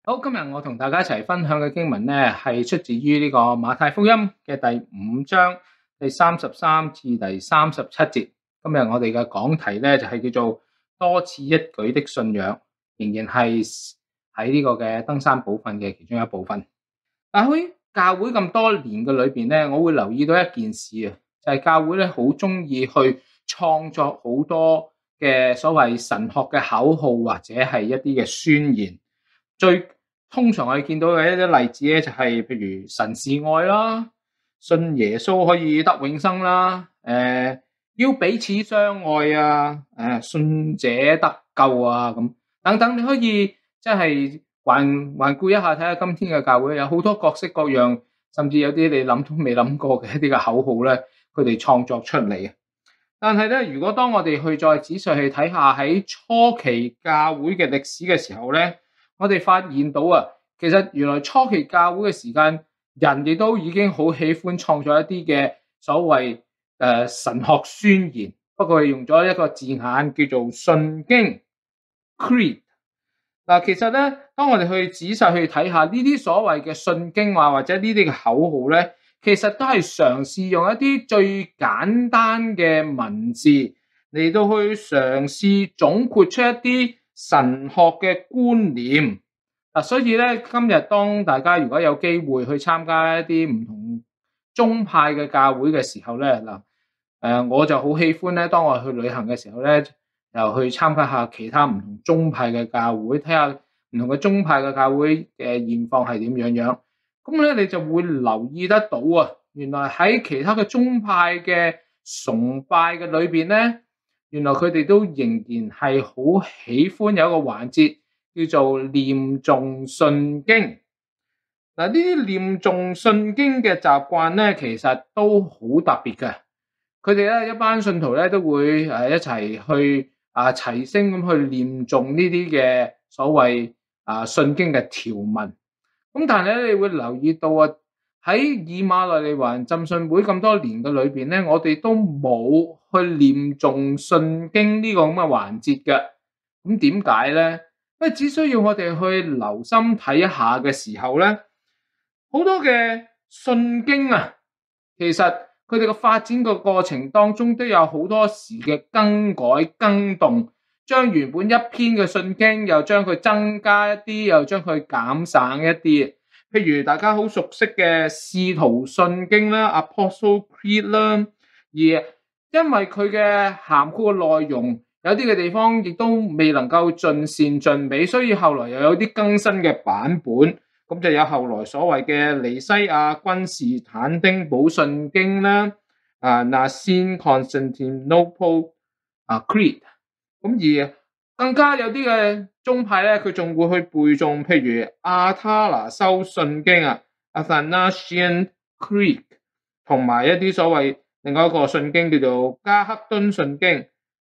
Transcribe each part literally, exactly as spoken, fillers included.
好，今日我同大家一齊分享嘅經文咧，係出自於呢個馬太福音嘅第五章第三十三至第三十七節。今日我哋嘅講題咧就係叫做多此一舉的信仰，仍然係喺呢個嘅登山寶訓嘅其中一部分。但喺教會咁多年嘅裏邊咧，我會留意到一件事啊，就係教會咧好中意去創作好多嘅所謂神學嘅口號或者係一啲嘅宣言。最通常我哋見到嘅一啲例子咧，就係譬如神是愛啦，信耶穌可以得永生啦，誒、呃、要彼此相愛啊，誒、呃、信者得救啊，咁等等，你可以即係環環顧一下，睇下今天嘅教會有好多各式各樣，甚至有啲你諗都未諗過嘅一啲嘅口號咧，佢哋創作出嚟。但係咧，如果當我哋去再仔細去睇下喺初期教會嘅歷史嘅時候咧，我哋發現到啊，其實原來初期教會嘅時間，人亦都已經好喜歡創作一啲嘅所謂誒、呃、神學宣言，不過係用咗一個字眼叫做信經 creed。嗱，其實咧，當我哋去仔細去睇下呢啲所謂嘅信經話或者呢啲嘅口號咧，其實都係嘗試用一啲最簡單嘅文字嚟到去嘗試總括出一啲神學嘅觀念。嗱，所以咧，今日當大家如果有機會去參加一啲唔同宗派嘅教會嘅時候咧，嗱，誒我就好喜歡咧，當我去旅行嘅時候咧，又去參加下其他唔同宗派嘅教會，睇下唔同嘅宗派嘅教會嘅現況係點樣樣。咁咧，你就會留意得到啊，原來喺其他嘅宗派嘅崇拜嘅裏邊咧，原來佢哋都仍然係好喜歡有一個環節叫做念誦信經。嗱，呢啲念誦信經嘅習慣咧，其實都好特別嘅。佢哋咧一班信徒咧都會誒一齊去啊齊聲咁去念誦呢啲嘅所謂啊信經嘅條文。咁但係咧，你會留意到啊，喺以馬內利環浸信會咁多年嘅裏邊咧，我哋都冇去念誦信經呢個咁嘅環節嘅。咁點解咧？因為只需要我哋去留心睇一下嘅時候咧，好多嘅信經啊，其實佢哋嘅發展嘅過程當中都有好多時嘅更改更動，將原本一篇嘅信經又將佢增加一啲，又將佢減省一啲。譬如大家好熟悉嘅使徒信經啦 Apostle Creed 啦，而因為佢嘅涵括嘅內容有啲嘅地方亦都未能夠盡善盡美，所以後來又有啲更新嘅版本。咁就有後來所謂嘅尼西亞君士坦丁堡信經啦，啊 Nicene Constantinople 啊 Creed。咁而更加有啲嘅宗派咧，佢仲會去背誦，譬如亞他拿修信經啊 Athanasian Creed， 同埋一啲所謂另外一個信經叫做加克敦信經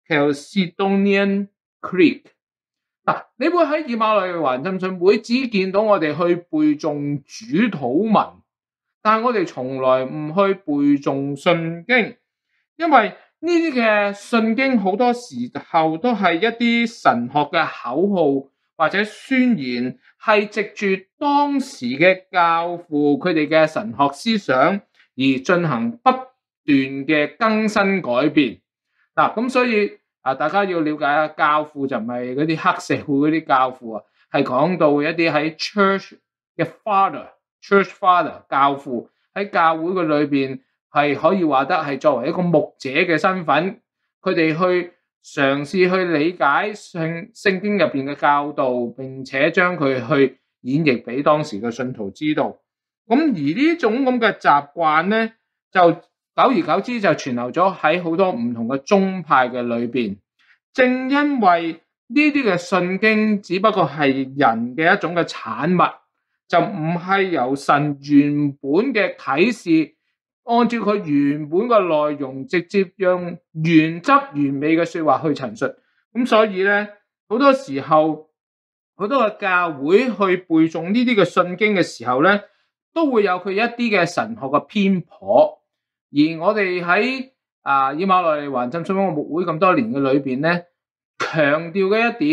Chalcedonian Creed。嗱，你會喺以馬內利環浸信會只見到我哋去背誦主禱文，但係我哋從來唔去背誦信經，因為呢啲嘅信經好多時候都係一啲神學嘅口號或者宣言，係藉住當時嘅教父佢哋嘅神學思想而進行不斷嘅更新改變。嗱，咁所以啊，大家要了解下，教父就唔係嗰啲黑社會嗰啲教父啊，係講到一啲喺 church 嘅 father、church father 教父喺教會嘅裏邊係可以話得係作為一個牧者嘅身份，佢哋去嘗試去理解聖聖經入邊嘅教導，並且將佢去演繹俾當時嘅信徒知道。咁而呢種咁嘅習慣咧，就久而久之就傳流咗喺好多唔同嘅宗派嘅裏邊。正因為呢啲嘅信經只不過係人嘅一種嘅產物，就唔係由神原本嘅啟示，按照佢原本嘅內容，直接用原汁原味嘅說話去陳述。咁所以咧，好多時候好多嘅教會去背誦呢啲嘅信經嘅時候咧，都會有佢一啲嘅神學嘅偏頗。而我哋喺啊以馬內利環浸信會牧會咁多年嘅裏邊咧，強調嘅一點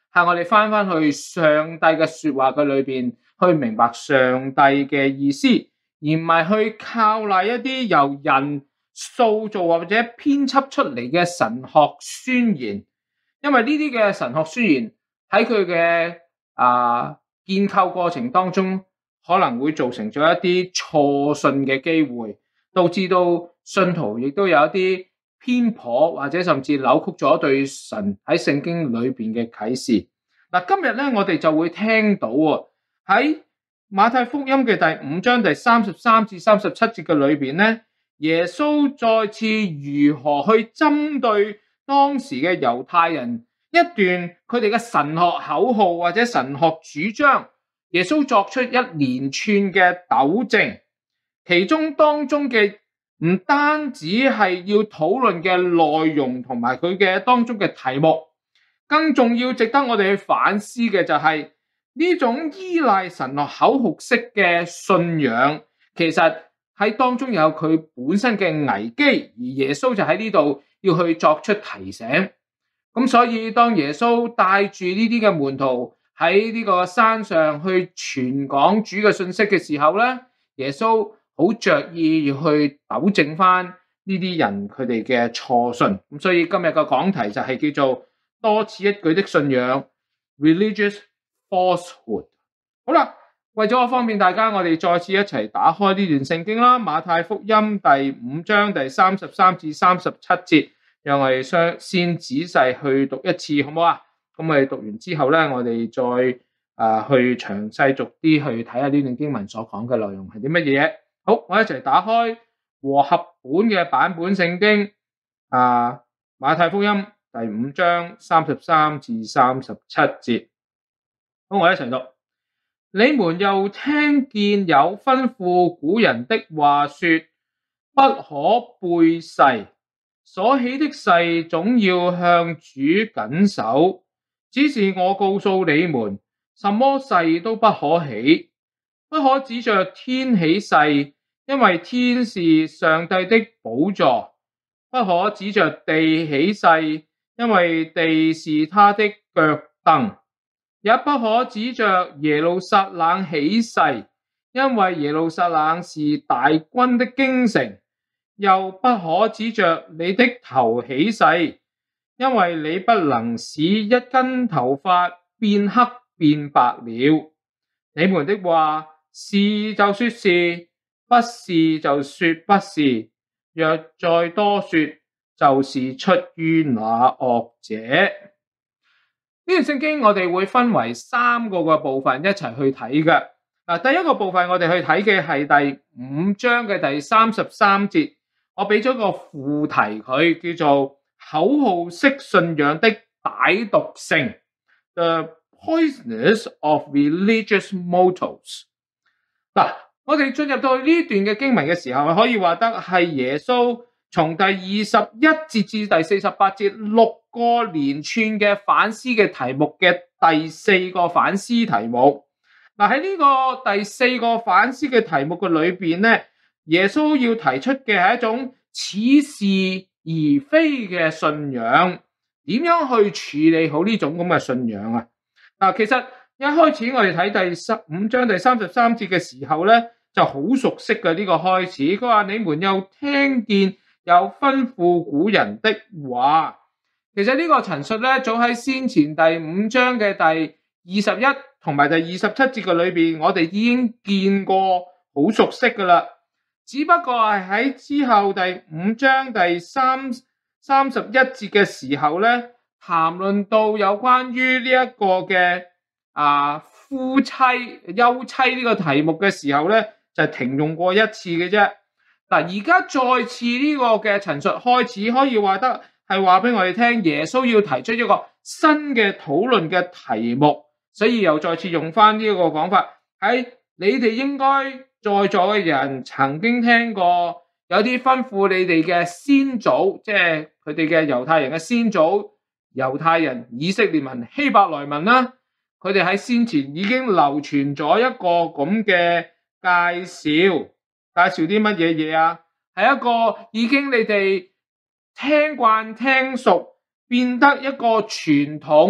係我哋翻翻去上帝嘅說話嘅裏邊，去明白上帝嘅意思，而唔係去靠賴一啲由人塑造或者編輯出嚟嘅神學宣言。因為呢啲嘅神學宣言喺佢嘅啊建構過程當中，可能會造成咗一啲錯信嘅機會，導致到信徒亦都有一啲偏頗或者甚至扭曲咗對神喺聖經裏邊嘅啟示。嗱，今日咧我哋就會聽到喎，喺馬太福音嘅第五章第三十三至三十七節嘅裏邊咧，耶穌再次如何去針對當時嘅猶太人一段佢哋嘅神學口號或者神學主張，耶穌作出一連串嘅糾正，其中當中嘅唔單止係要討論嘅內容同埋佢嘅當中嘅題目，更重要值得我哋去反思嘅就係呢種依賴神學口號式嘅信仰，其實喺當中有佢本身嘅危機，而耶穌就喺呢度要去作出提醒。咁所以當耶穌帶住呢啲嘅門徒喺呢個山上去傳講主嘅信息嘅時候咧，耶穌好着意要去糾正翻呢啲人佢哋嘅錯信。咁所以今日嘅講題就係叫做多此一舉的信仰 Religious Falsehood。 好啦，為咗方便大家，我哋再次一齊打開呢段聖經啦，馬太福音第五章第三十三至三十七節，讓我哋先仔細去讀一次，好唔好啊？咁我哋讀完之後咧，我哋再啊去詳細逐啲去睇下呢段經文所講嘅內容係啲乜嘢。好，我一齊打開和合本嘅版本聖經啊，馬太福音第五章三十三至三十七節。好，我一齊讀。你們又聽見有吩咐古人的話說，不可背誓，所起的誓總要向主謹守。只是我告訴你們，什麼誓都不可起，不可指着天起誓，因為天是上帝的寶座；不可指着地起誓，因為地是他的腳凳；也不可指着耶路撒冷起誓，因為耶路撒冷是大軍的京城；又不可指着你的頭起誓，因為你不能使一根頭髮變黑變白了。你們的話是就說是，不是就說不是，若再多說，就是出於那惡者。呢段聖經我哋會分為三個個部分一齊去睇嘅。嗱，第一個部分我哋去睇嘅係第五章嘅第三十三節，我俾咗個副題佢，叫做口號式信仰的歹毒性 The Poisonous of Religious Mottos。 嗱，我哋進入到呢段嘅經文嘅時候，可以話得係耶穌從第二十一節至第四十八節六個連串嘅反思嘅題目嘅第四個反思題目。嗱，喺呢個第四個反思嘅題目嘅裏邊咧，耶穌要提出嘅係一種似是而非嘅信仰，點樣去處理好呢種咁嘅信仰啊？嗱，其實一開始我哋睇第十五章第三十三節嘅時候咧，就好熟悉嘅呢個開始。佢話你們又聽見有吩咐古人的話。其實呢個陳述咧，早喺先前第五章嘅第二十一同埋第二十七節嘅裏邊，我哋已經見過，好熟悉噶啦。只不過係喺之後第五章第三三十一節嘅時候咧，談論到有關於呢一個嘅啊夫妻休妻呢個題目嘅時候咧，就停用過一次嘅啫。嗱，而家再次呢個嘅陳述開始，可以話得係話俾我哋聽，耶穌要提出一個新嘅討論嘅題目，所以又再次用翻呢個講法。喺你哋應該在座嘅人曾經聽過有啲吩咐你哋嘅先祖，即係佢哋嘅猶太人嘅先祖，猶太人、以色列民、希伯來民啦，佢哋喺先前已經流傳咗一個咁嘅介紹，介紹啲乜嘢嘢啊？係一個已經你哋聽慣聽熟，變得一個傳統，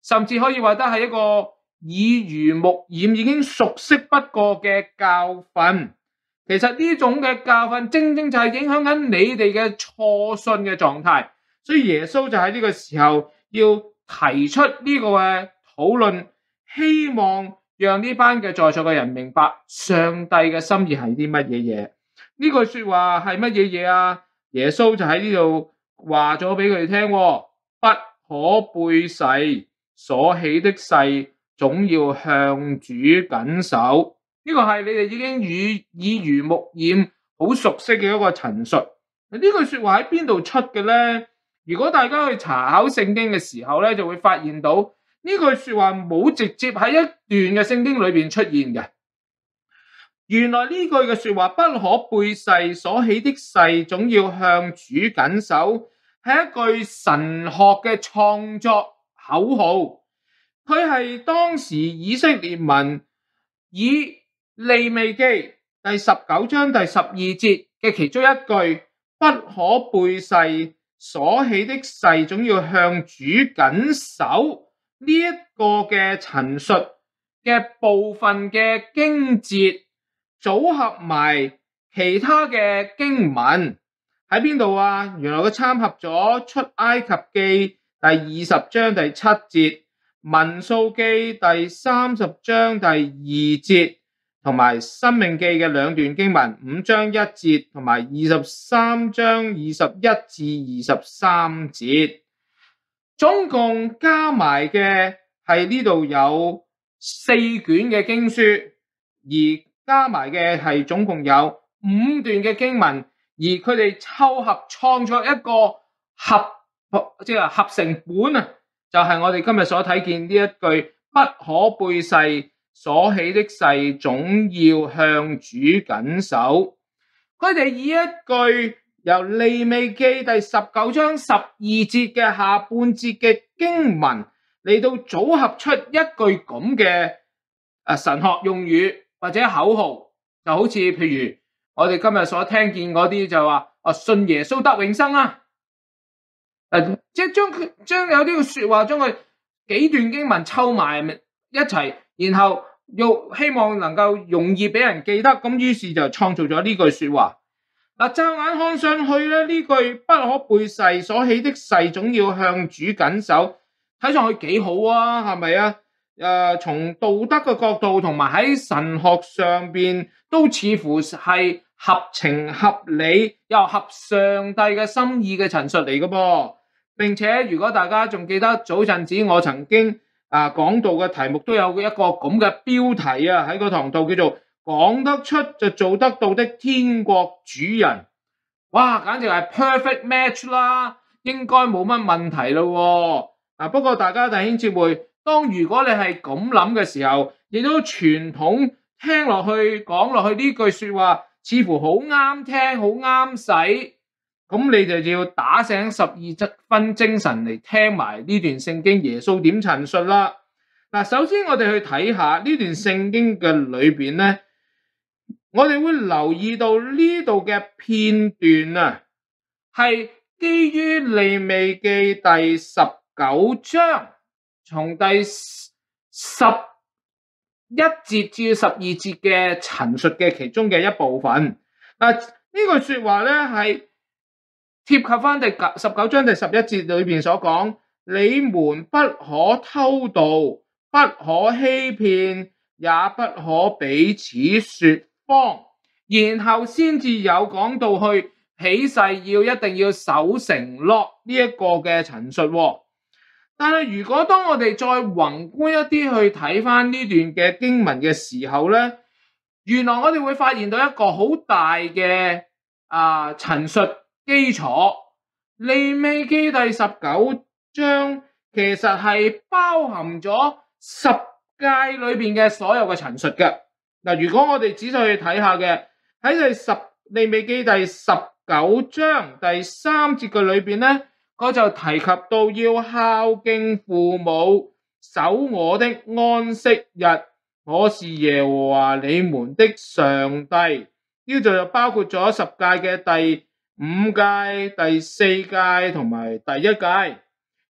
甚至可以話得係一個耳濡目染、已經熟悉不過嘅教訓。其實呢種嘅教訓正正就係影響緊你哋嘅初信嘅狀態，所以耶穌就喺呢個時候要提出呢個嘅討論，希望讓呢班嘅在座嘅人明白上帝嘅心意係啲乜嘢嘢。呢句說話係乜嘢嘢啊？耶穌就喺呢度話咗俾佢哋聽，不可背誓，所起的誓總要向主謹守。呢個係你哋已經與耳濡目染、好熟悉嘅一個陳述。呢句說話喺邊度出嘅咧？如果大家去查考聖經嘅時候咧，就會發現到呢句說話冇直接喺一段嘅聖經裏邊出現嘅。原來呢句嘅說話，不可背誓，所起的誓總要向主謹守，係一句神學嘅創作口號。佢係當時以色列民以利未記第十九章第十二節嘅其中一句，不可背誓，所起的誓總要向主謹守，呢一個嘅陳述嘅部分嘅經節組合埋其他嘅經文喺邊度啊？原來佢參合咗出埃及記第二十章第七節、民數記第三十章第二節，同埋申命記嘅兩段經文五章一節同埋二十三章二十一至二十三節，總共加埋嘅係呢度有四卷嘅經書，而加埋嘅係總共有五段嘅經文，而佢哋湊合創作一個合即係合成本啊，就係、是、我哋今日所睇見呢一句不可背誓，所起的誓總要向主謹守。佢哋以一句由利未記第十九章十二節嘅下半節嘅經文嚟到組合出一句咁嘅誒神學用語或者口號，就好似譬如我哋今日所聽見嗰啲就話啊信耶穌得永生啊，誒即係將佢將有呢個說話將佢幾段經文湊埋一齊，然後又希望能夠容易俾人記得，咁於是就創造咗呢句說話。嗱，驟眼看上去咧，呢句不可背誓，所起的誓總要向主謹守，睇上去幾好啊，係咪啊？誒、呃，從道德嘅角度同埋喺神學上邊都似乎係合情合理又合上帝嘅心意嘅陳述嚟嘅噃。並且如果大家仲記得早陣子我曾經啊講道嘅題目都有一個咁嘅標題啊，喺個堂度叫做講得出就做得到的天國主人。哇，簡直係 perfect match 啦，應該冇乜問題咯。啊，不過大家弟兄姊妹，當如果你係咁諗嘅時候，亦都傳統聽落去講落去呢句說話，似乎好啱聽，好啱使，咁你就要打醒十二分精神嚟聽埋呢段聖經耶穌點陳述啦。嗱，首先我哋去睇下呢段聖經嘅裏邊咧，我哋會留意到呢度嘅片段啊，係基於利未記第十九章從第十一節至十二節嘅陳述嘅其中嘅一部分。嗱，呢句說話咧係貼合翻第十九章第十一節裏邊所講，你們不可偷盜，不可欺騙，也不可彼此說謊，然後先至有講到去起誓要一定要守承諾呢一個嘅陳述。但係如果當我哋再宏觀一啲去睇翻呢段嘅經文嘅時候咧，原來我哋會發現到一個好大嘅啊陳述基礎。利未記第十九章其實係包含咗十誡裏邊嘅所有嘅陳述嘅。嗱，如果我哋仔細去睇下嘅，喺第十利未記第十九章第三節嘅裏邊咧，佢就提及到要孝敬父母，守我的安息日，我是耶和華你們的上帝。呢度就包括咗十誡嘅第五誡、第四誡同埋第一誡。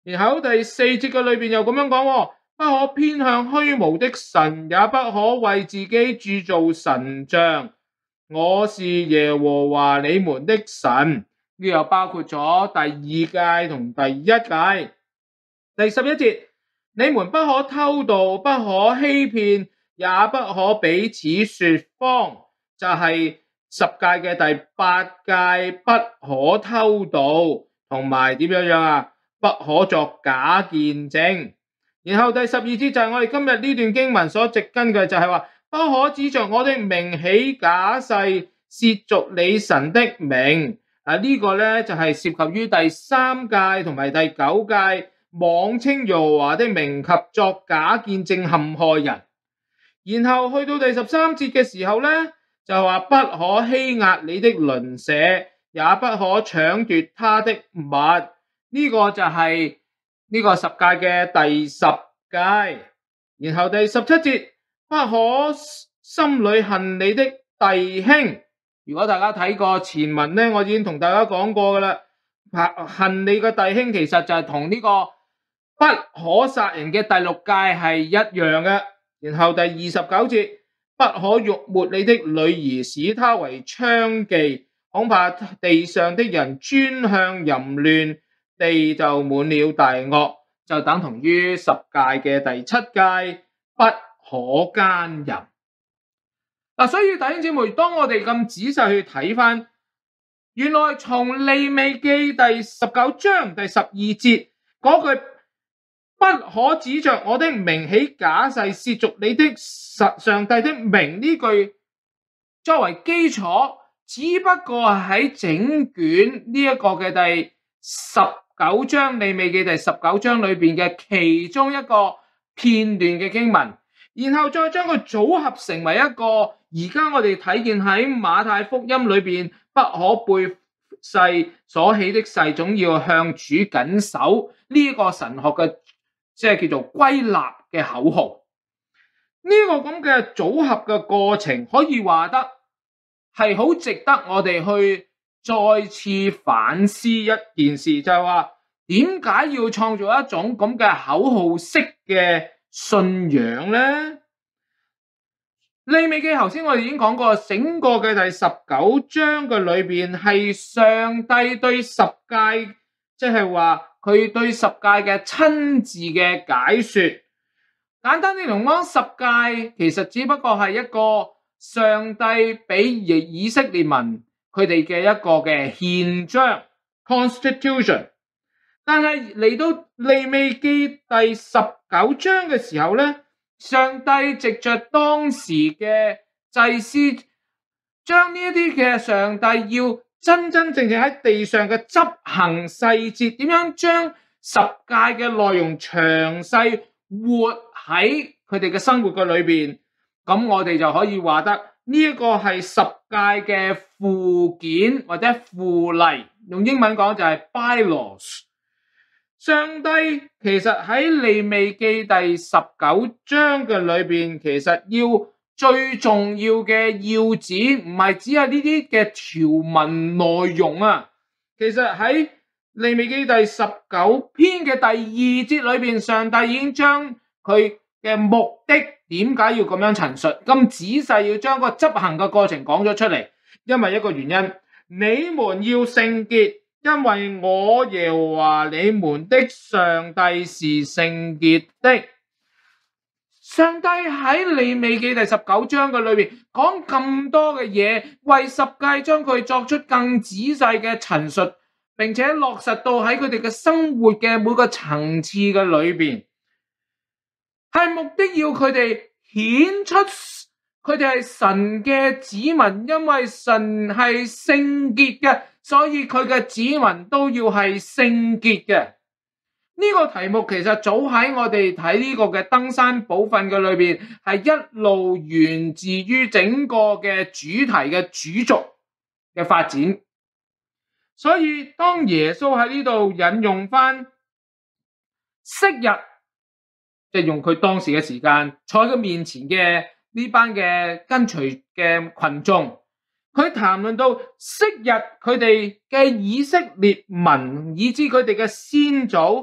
然後第四節嘅裏邊又咁樣講，不可偏向虛無的神，也不可為自己鑄造神像。我是耶和華你們的神。呢又包括咗第二誡同第一誡。第十一節，你們不可偷盜，不可欺騙，也不可彼此說謊。就係十誡嘅第八誡，不可偷盜，同埋點樣樣啊？不可作假見證。然後第十二節就係我哋今日呢段經文所植根嘅，就係話不可指着我的名起假誓，褻瀆你神的名。啊，呢個咧就係涉及於第三誡同埋第九誡，妄稱耶和華的名及作假見證陷害人。然後去到第十三節嘅時候咧，就話不可欺壓你的鄰舍，也不可搶奪他的物。呢個就係呢個十誡嘅第十誡。然後第十七節，不可心裏恨你的弟兄。如果大家睇過前文咧，我已經同大家講過噶啦，恨你嘅弟兄其實就係同呢個不可殺人嘅第六誡係一樣嘅。然後第二十九節，不可辱沒你的女兒，使她為娼妓，恐怕地上的人專向淫亂，地就滿了大惡。就等同於十誡嘅第七誡，不可奸淫。嗱，所以弟兄姊妹，當我哋咁仔細去睇翻，原來從利未記第十九章第十二節嗰句不可指着我的名起假誓，褻瀆你的上帝的名呢句作為基礎，只不過喺整卷呢一個嘅第十九章利未記第十九章裏邊嘅其中一個片段嘅經文，然後再將佢組合成為一個而家我哋睇見喺馬太福音裏邊不可背誓所起的誓，總要向主謹守呢個神學嘅即係叫做歸納嘅口號。呢、這個咁嘅組合嘅過程，可以話得係好值得我哋去再次反思一件事，就係話點解要創造一種咁嘅口號式嘅信仰呢？利未記頭先我哋已經講過，整個嘅第十九章嘅裏邊係上帝對十誡，即係話佢對十誡嘅親自嘅解說。簡單啲嚟講，十誡其實只不過係一個上帝俾以色列民佢哋嘅一個嘅憲章 constitution。但係嚟到利未記第十九章嘅時候咧，上帝藉着當時嘅祭司，將呢一啲嘅上帝要真真正正喺地上嘅執行細節，點樣將十誡嘅內容詳細活喺佢哋嘅生活嘅裏邊，咁我哋就可以話得呢一個係十誡嘅附件或者附例，用英文講就係 bylaws。上帝其實喺利未記第十九章嘅裏邊，其實要最重要嘅要旨，唔係只係呢啲嘅條文內容啊。其實喺利未記第十九篇嘅第二節裏邊，上帝已經將佢嘅目的點解要咁樣陳述，咁仔細要將個執行嘅過程講咗出嚟。因為一個原因，你們要聖潔，因為我耶和華你們的上帝是聖潔的。上帝喺利未記第十九章嘅裏邊講咁多嘅嘢，為十誡將佢作出更仔細嘅陳述，並且落實到喺佢哋嘅生活嘅每個層次嘅裏邊，係目的要佢哋顯出佢哋係神嘅子民，因為神係聖潔嘅，所以佢嘅子民都要係聖潔嘅。呢個題目其實早喺我哋睇呢個嘅登山寶訓嘅裏邊，係一路源自於整個嘅主題嘅主軸嘅發展。所以當耶穌喺呢度引用翻昔日，即係用佢當時嘅時間坐喺佢面前嘅呢班嘅跟隨嘅群眾，佢談論到昔日佢哋嘅以色列民，以至佢哋嘅先祖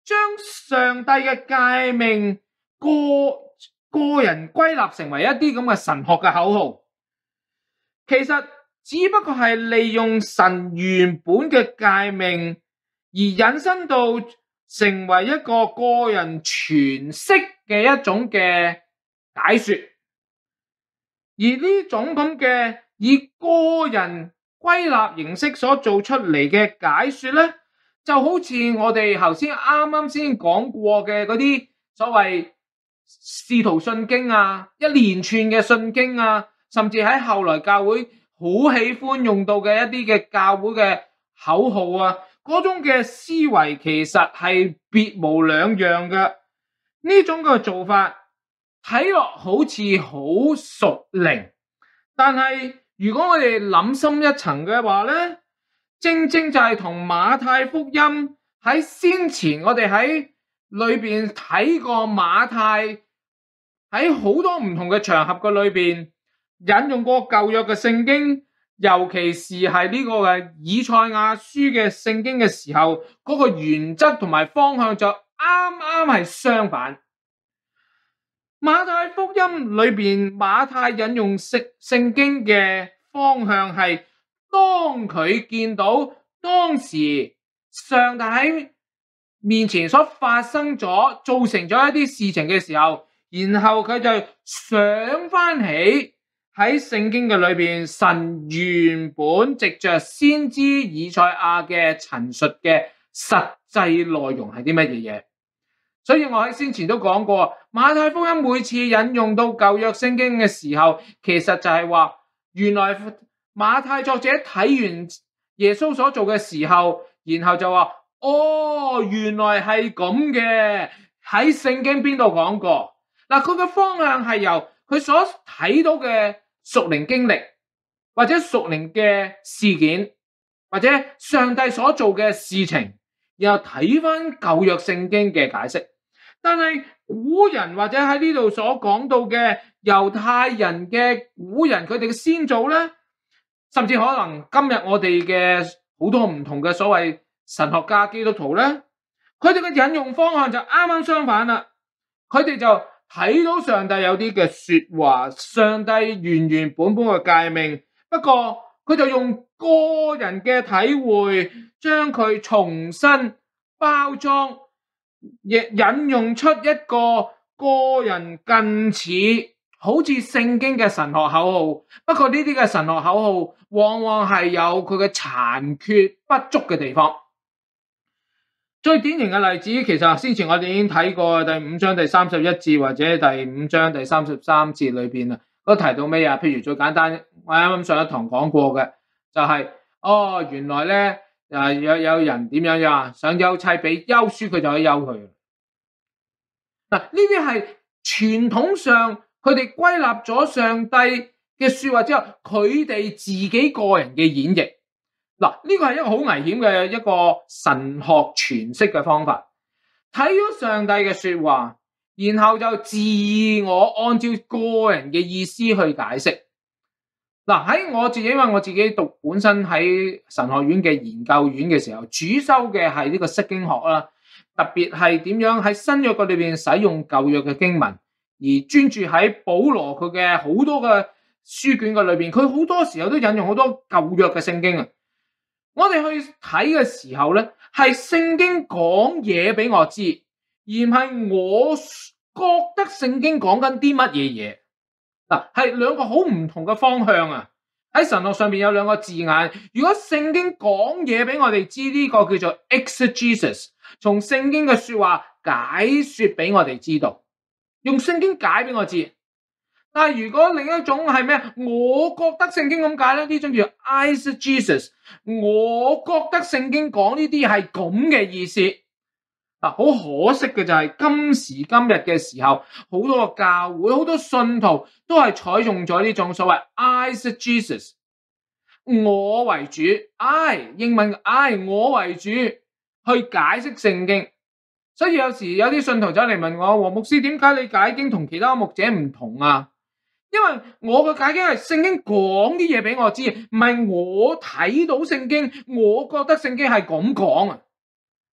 將上帝嘅誡命個個人歸納成為一啲咁嘅神學嘅口號，其實只不過係利用神原本嘅誡命而引申到成為一個個人詮釋嘅一種嘅解說，而呢種咁嘅以個人歸納形式所做出嚟嘅解說咧，就好似我哋頭先啱啱先講過嘅嗰啲所謂使徒信經啊，一連串嘅信經啊，甚至喺後來教會好喜歡用到嘅一啲嘅教會嘅口號啊，嗰種嘅思維其實係別無兩樣嘅。呢種嘅做法睇落好似好屬靈，但係如果我哋諗深一層嘅話咧，正正就係同馬太福音喺先前我哋喺裏邊睇過馬太喺好多唔同嘅場合嘅裏邊引用過舊約嘅聖經，尤其是係呢個嘅以賽亞書嘅聖經嘅時候，嗰個原則同埋方向就啱啱係相反。馬太福音裏邊馬太引用聖聖經嘅方向係，當佢見到當時上帝喺面前所發生咗造成咗一啲事情嘅時候，然後佢就想翻起喺聖經嘅裏邊神原本藉着先知以賽亞嘅陳述嘅實際內容係啲乜嘢嘢。所以我喺先前都講過，馬太福音每次引用到舊約聖經嘅時候，其實就係話原來馬太作者睇完耶穌所做嘅時候，然後就話哦，原來係咁嘅，喺聖經邊度講過。嗱，佢嘅方向係由佢所睇到嘅屬靈經歷，或者屬靈嘅事件，或者上帝所做嘅事情，然後睇翻舊約聖經嘅解釋。但係古人或者喺呢度所講到嘅猶太人嘅古人，佢哋嘅先祖咧，甚至可能今日我哋嘅好多唔同嘅所謂神學家基督徒咧，佢哋嘅引用方向就啱啱相反啦。佢哋就睇到上帝有啲嘅說話，上帝原原本本嘅誡命，不過佢就用個人嘅體會將佢重新包裝，亦引用出一個個人近似好似聖經嘅神學口號。不過呢啲嘅神學口號往往係有佢嘅殘缺不足嘅地方。最典型嘅例子，其實先前我哋已經睇過第五章第三十一節或者第五章第三十三節裏邊啊，都提到咩啊？譬如最簡單，我啱啱上一堂講過嘅，就係、是、哦，原來咧誒有有人點樣呀？想休妻俾休書，佢就可以休佢。嗱，呢啲係傳統上佢哋歸納咗上帝嘅說話之後，佢哋自己個人嘅演繹。嗱，呢個係一個好危險嘅一個神學詮釋嘅方法。睇咗上帝嘅說話，然後就自我按照個人嘅意思去解釋。嗱，喺我自己，因為我自己讀本身喺神學院嘅研究院嘅時候，主修嘅係呢個釋經學啦，特別係點樣喺新約嘅裏邊使用舊約嘅經文，而專注喺保羅佢嘅好多嘅書卷嘅裏邊，佢好多時候都引用好多舊約嘅聖經啊。我哋去睇嘅時候咧，係聖經講嘢俾我知，而唔係我覺得聖經講緊啲乜嘢嘢。嗱，係兩個好唔同嘅方向啊！喺神學上面有兩個字眼，如果聖經講嘢俾我哋知，呢個叫做 exegesis， 從聖經嘅說話解說俾我哋知道，用聖經解俾我知。但係如果另一種係咩？我覺得聖經咁解咧，呢種叫 eisegesis。我覺得聖經講呢啲係咁嘅意思。嗱，好可惜嘅就係今時今日嘅時候，好多個教會、好多信徒都係採用咗呢種所謂 eisegesis，我為主 ，I 英文 I 我為主去解釋聖經。所以有時有啲信徒走嚟問我，黃牧師，點解你解經同其他牧者唔同啊？因為我嘅解經係聖經講啲嘢俾我知，唔係我睇到聖經，我覺得聖經係咁講啊。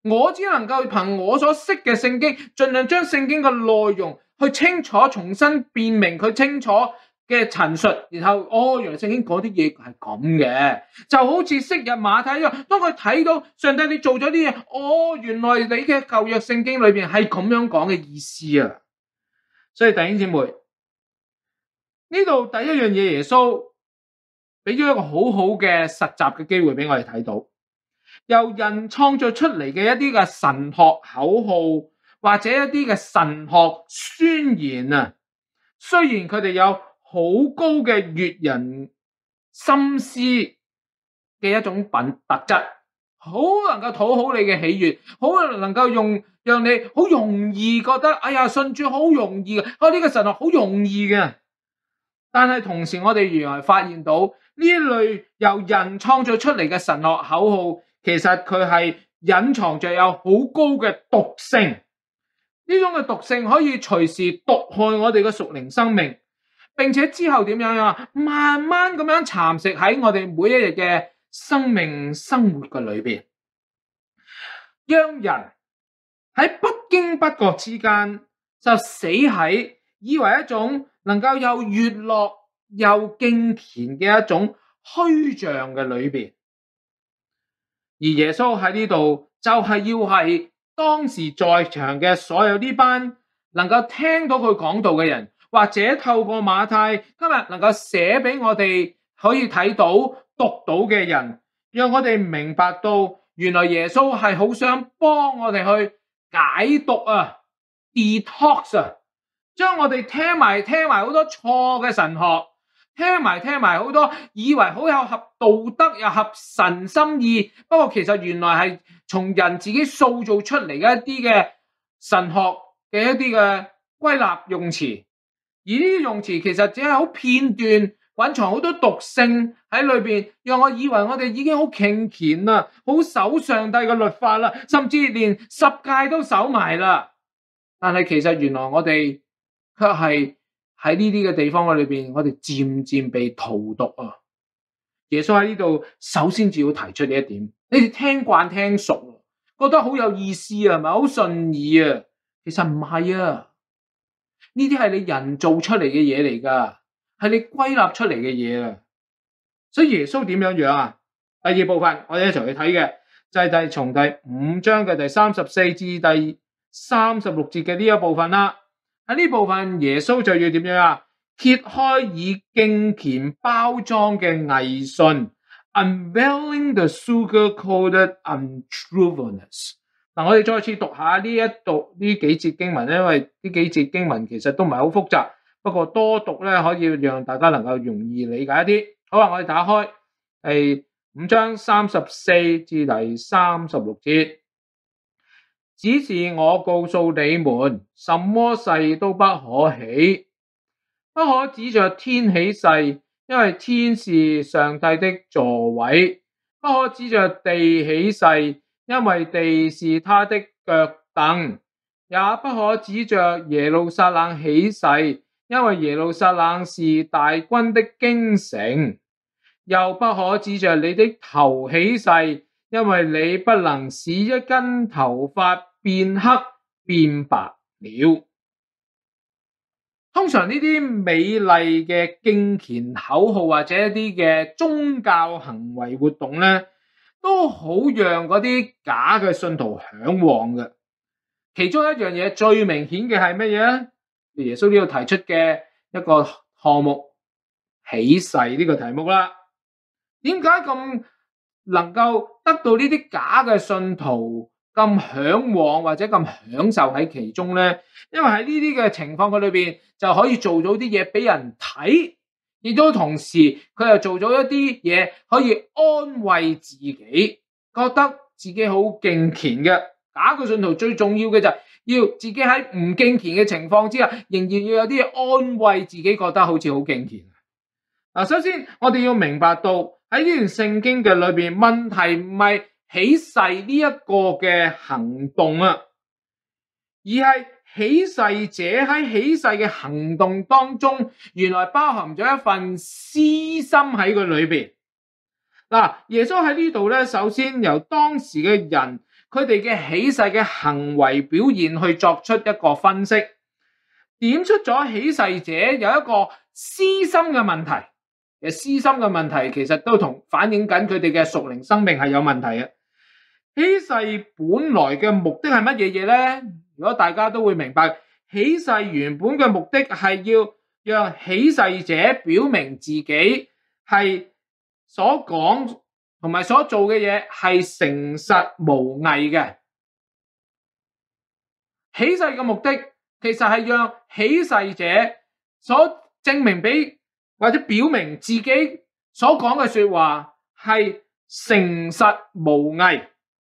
我只能夠憑我所識嘅聖經，盡量將聖經嘅內容去清楚重新辨明佢清楚嘅陳述，然後哦，原來聖經嗰啲嘢係咁嘅，就好似昔日馬太一樣，當佢睇到上帝你做咗啲嘢，哦，原來你嘅舊約聖經裏邊係咁樣講嘅意思啊！所以弟兄姊妹，呢度第一樣嘢，耶穌俾咗一個好好嘅實習嘅機會俾我哋睇到，由人創造出嚟嘅一啲嘅神學口號或者一啲嘅神學宣言啊，雖然佢哋有好高嘅悅人心思嘅一種品特質，好能夠討好你嘅喜悅，好能夠用讓你好容易覺得，哎呀，信主好容易嘅，啊呢個神學好容易嘅。但係同時我哋原來發現到呢一類由人創造出嚟嘅神學口號，其實佢係隱藏着有好高嘅毒性，呢種嘅毒性可以隨時毒害我哋嘅屬靈生命，並且之後點樣啊？慢慢咁樣蠶食喺我哋每一日嘅生命生活嘅裏邊，讓人喺不經不覺之間就死喺以為一種能夠又悅樂又敬虔嘅一種虛像嘅裏邊。而耶穌喺呢度就係要係當時在場嘅所有呢班能夠聽到佢講道嘅人，或者透過馬太今日能夠寫俾我哋可以睇到讀到嘅人，讓我哋明白到原來耶穌係好想幫我哋去解毒啊 detox 啊，將我哋聽埋聽埋好多錯嘅神學，聽埋聽埋好多以為好有合道德又合神心意，不過其實原來係從人自己塑造出嚟嘅一啲嘅神學嘅一啲嘅歸納用詞，而呢啲用詞其實只係好片段，蘊藏好多毒性喺裏邊，讓我以為我哋已經好敬虔啦，好守上帝嘅律法啦，甚至連十誡都守埋啦。但係其實原來我哋卻係喺呢啲嘅地方嘅裏邊，我哋漸漸被荼毒啊！耶穌喺呢度首先只要提出呢一點，你哋聽慣聽熟，覺得好有意思啊，係咪好順意啊？其實唔係啊，呢啲係你人做出嚟嘅嘢嚟噶，係你歸納出嚟嘅嘢啊！所以耶穌點樣樣啊？第二部分我哋一齊去睇嘅就係第從第五章嘅第三十四至第三十六節嘅呢一部分啦。喺呢部分耶穌就要點樣啊？揭開以敬虔包裝嘅偽信 ，unveiling the sugar-coated untruthfulness。嗱，我哋再次讀下呢一讀呢幾節經文，因為呢幾節經文其實都唔係好複雜，不過多讀咧可以讓大家能夠容易理解一啲。好啦，我哋打開第五章三十四至第三十六節。只是我告訴你們，什麼誓都不可起，不可指着天起誓，因為天是上帝的座位；不可指着地起誓，因為地是他的腳凳；也不可指着耶路撒冷起誓，因為耶路撒冷是大軍的京城；又不可指着你的頭起誓，因為你不能使一根頭髮變黑變白了。通常呢啲美麗嘅敬虔口號或者一啲嘅宗教行為活動咧，都好讓嗰啲假嘅信徒向往嘅。其中一樣嘢最明顯嘅係乜嘢咧？耶穌呢度提出嘅一個項目，起誓呢個題目啦。點解咁能夠得到呢啲假嘅信徒咁向往或者咁享受喺其中咧？因為喺呢啲嘅情況嘅裏邊，就可以做到啲嘢俾人睇，亦都同時佢又做咗一啲嘢可以安慰自己，覺得自己好敬虔嘅。假嘅信徒最重要嘅就係要自己喺唔敬虔嘅情況之下，仍然要有啲嘢安慰自己，覺得好似好敬虔。嗱，首先我哋要明白到喺呢段聖經嘅裏邊，問題唔係起誓呢一個嘅行動啊，而係起誓者喺起誓嘅行動當中，原來包含咗一份私心喺佢裏邊。嗱，耶穌喺呢度咧，首先由當時嘅人佢哋嘅起誓嘅行為表現去作出一個分析，點出咗起誓者有一個私心嘅問題。其實私心嘅問題其實都同反映緊佢哋嘅屬靈生命係有問題嘅。起誓本來嘅目的係乜嘢嘢咧？如果大家都會明白，起誓原本嘅目的係要讓起誓者表明自己係所講同埋所做嘅嘢係誠實無偽嘅。起誓嘅目的其實係讓起誓者所證明俾或者表明自己所講嘅說話係誠實無偽。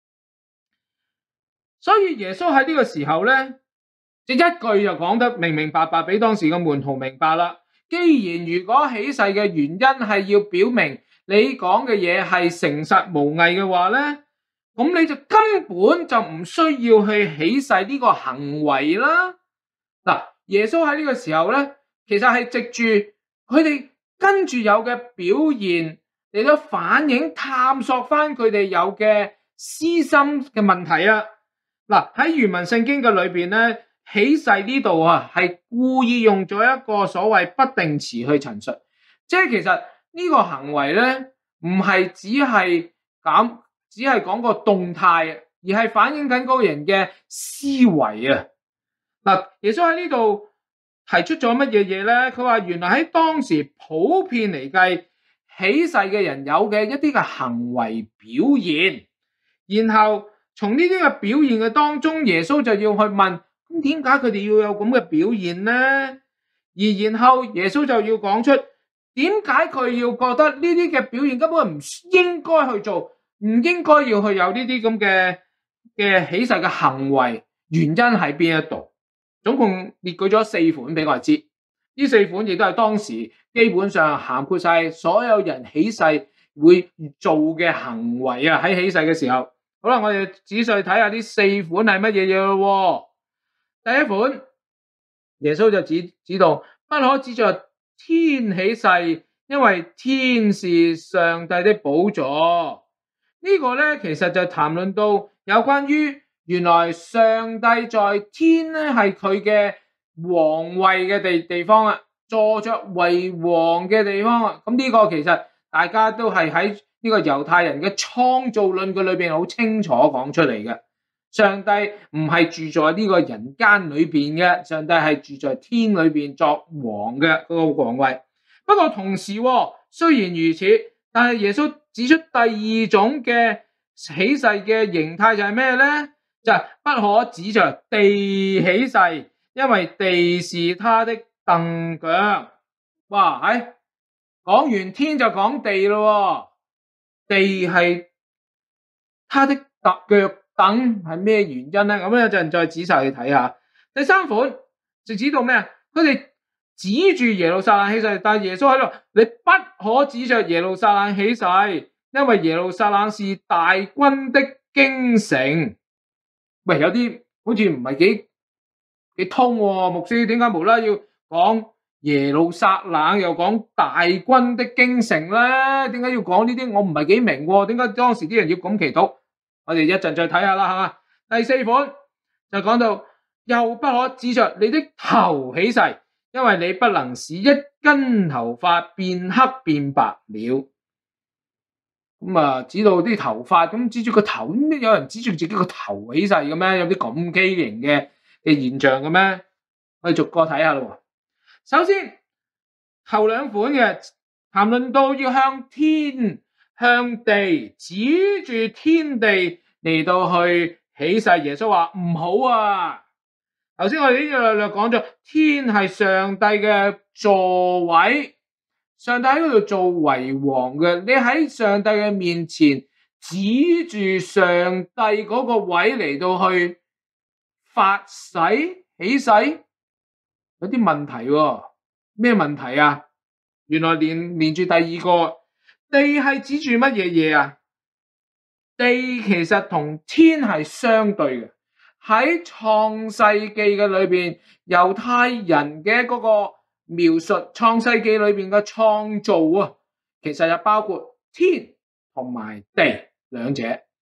所以耶穌喺呢個時候咧，即一句就講得明明白白俾當時嘅門徒明白啦。既然如果起誓嘅原因係要表明你講嘅嘢係誠實無偽嘅話咧，咁你就根本就唔需要去起誓呢個行為啦。嗱，耶穌喺呢個時候咧，其實係藉住佢哋跟住有嘅表現嚟到反映探索翻佢哋有嘅私心嘅問題啊。嗱，喺原文聖經嘅裏邊咧，起誓呢度啊係故意用咗一個所謂不定詞去陳述，即係其實呢個行為咧唔係只係咁，只係講個動態，而係反映緊嗰個人嘅思維啊。嗱，耶穌喺呢度提出咗乜嘢嘢咧？佢話原來喺當時普遍嚟計，起誓嘅人有嘅一啲嘅行為表現，然後從呢啲嘅表現嘅當中，耶穌就要去問，咁點解佢哋要有咁嘅表現呢？而然後耶穌就要講出點解佢要覺得呢啲嘅表現根本唔應該去做，唔應該要去有呢啲咁嘅嘅起誓嘅行為，原因喺邊一度？總共列舉咗四款俾我哋知，呢四款亦都係當時基本上涵括晒所有人起誓會做嘅行為啊！喺起誓嘅時候。好啦，我哋仔細睇下呢四款係乜嘢嘢咯。第一款，耶穌就指指到不可指着天起誓，因為天是上帝的寶座。呢、這個咧其實就談論到有關於原來上帝在天咧係佢嘅皇位嘅地地方啊，坐着為王嘅地方啊。咁、這、呢個其實大家都係喺呢個猶太人嘅創造論嘅裏邊好清楚講出嚟嘅，上帝唔係住在呢個人間裏邊嘅，上帝係住在天裏邊作王嘅嗰個皇位。不過同時、哦、雖然如此，但係耶穌指出第二種嘅起誓嘅形態就係咩咧？就係、是、不可指着地起誓，因為地是他的凳腳。哇，係講完天就講地咯。地係他的腳凳係咩原因咧？咁一陣再仔細去睇下。第三款就指到咩啊？佢哋指住耶路撒冷起誓，但係耶穌喺度，你不可指着耶路撒冷起誓，因為耶路撒冷是大軍的京城。喂，有啲好似唔係幾幾通喎，牧師點解無啦啦要講耶路撒冷又講大軍的京城咧？點解要講呢啲？我唔係幾明喎，點解當時啲人要咁祈禱？我哋一陣再睇下啦，係嘛？第四款就講到又不可指着你的頭起誓，因為你不能使一根頭髮變黑變白了。咁啊，指到啲頭髮，咁指住個頭，咁有人指住自己個頭起誓嘅咩？有啲咁畸形嘅嘅現象嘅咩？我哋逐個睇下咯。首先，後兩款嘅談論到要向天向地指住天地嚟到去起誓，耶穌話唔好啊。頭先我哋呢度略略講咗，天係上帝嘅座位，上帝喺嗰度做為王嘅，你喺上帝嘅面前指住上帝嗰個位嚟到去發誓起誓，有啲問題喎。咩問題啊？原來連連住第二個地係指住乜嘢嘢啊？地其實同天係相對嘅。喺創世紀嘅裏邊，猶太人嘅嗰個描述，創世紀裏邊嘅創造啊，其實就包括天同埋地兩者。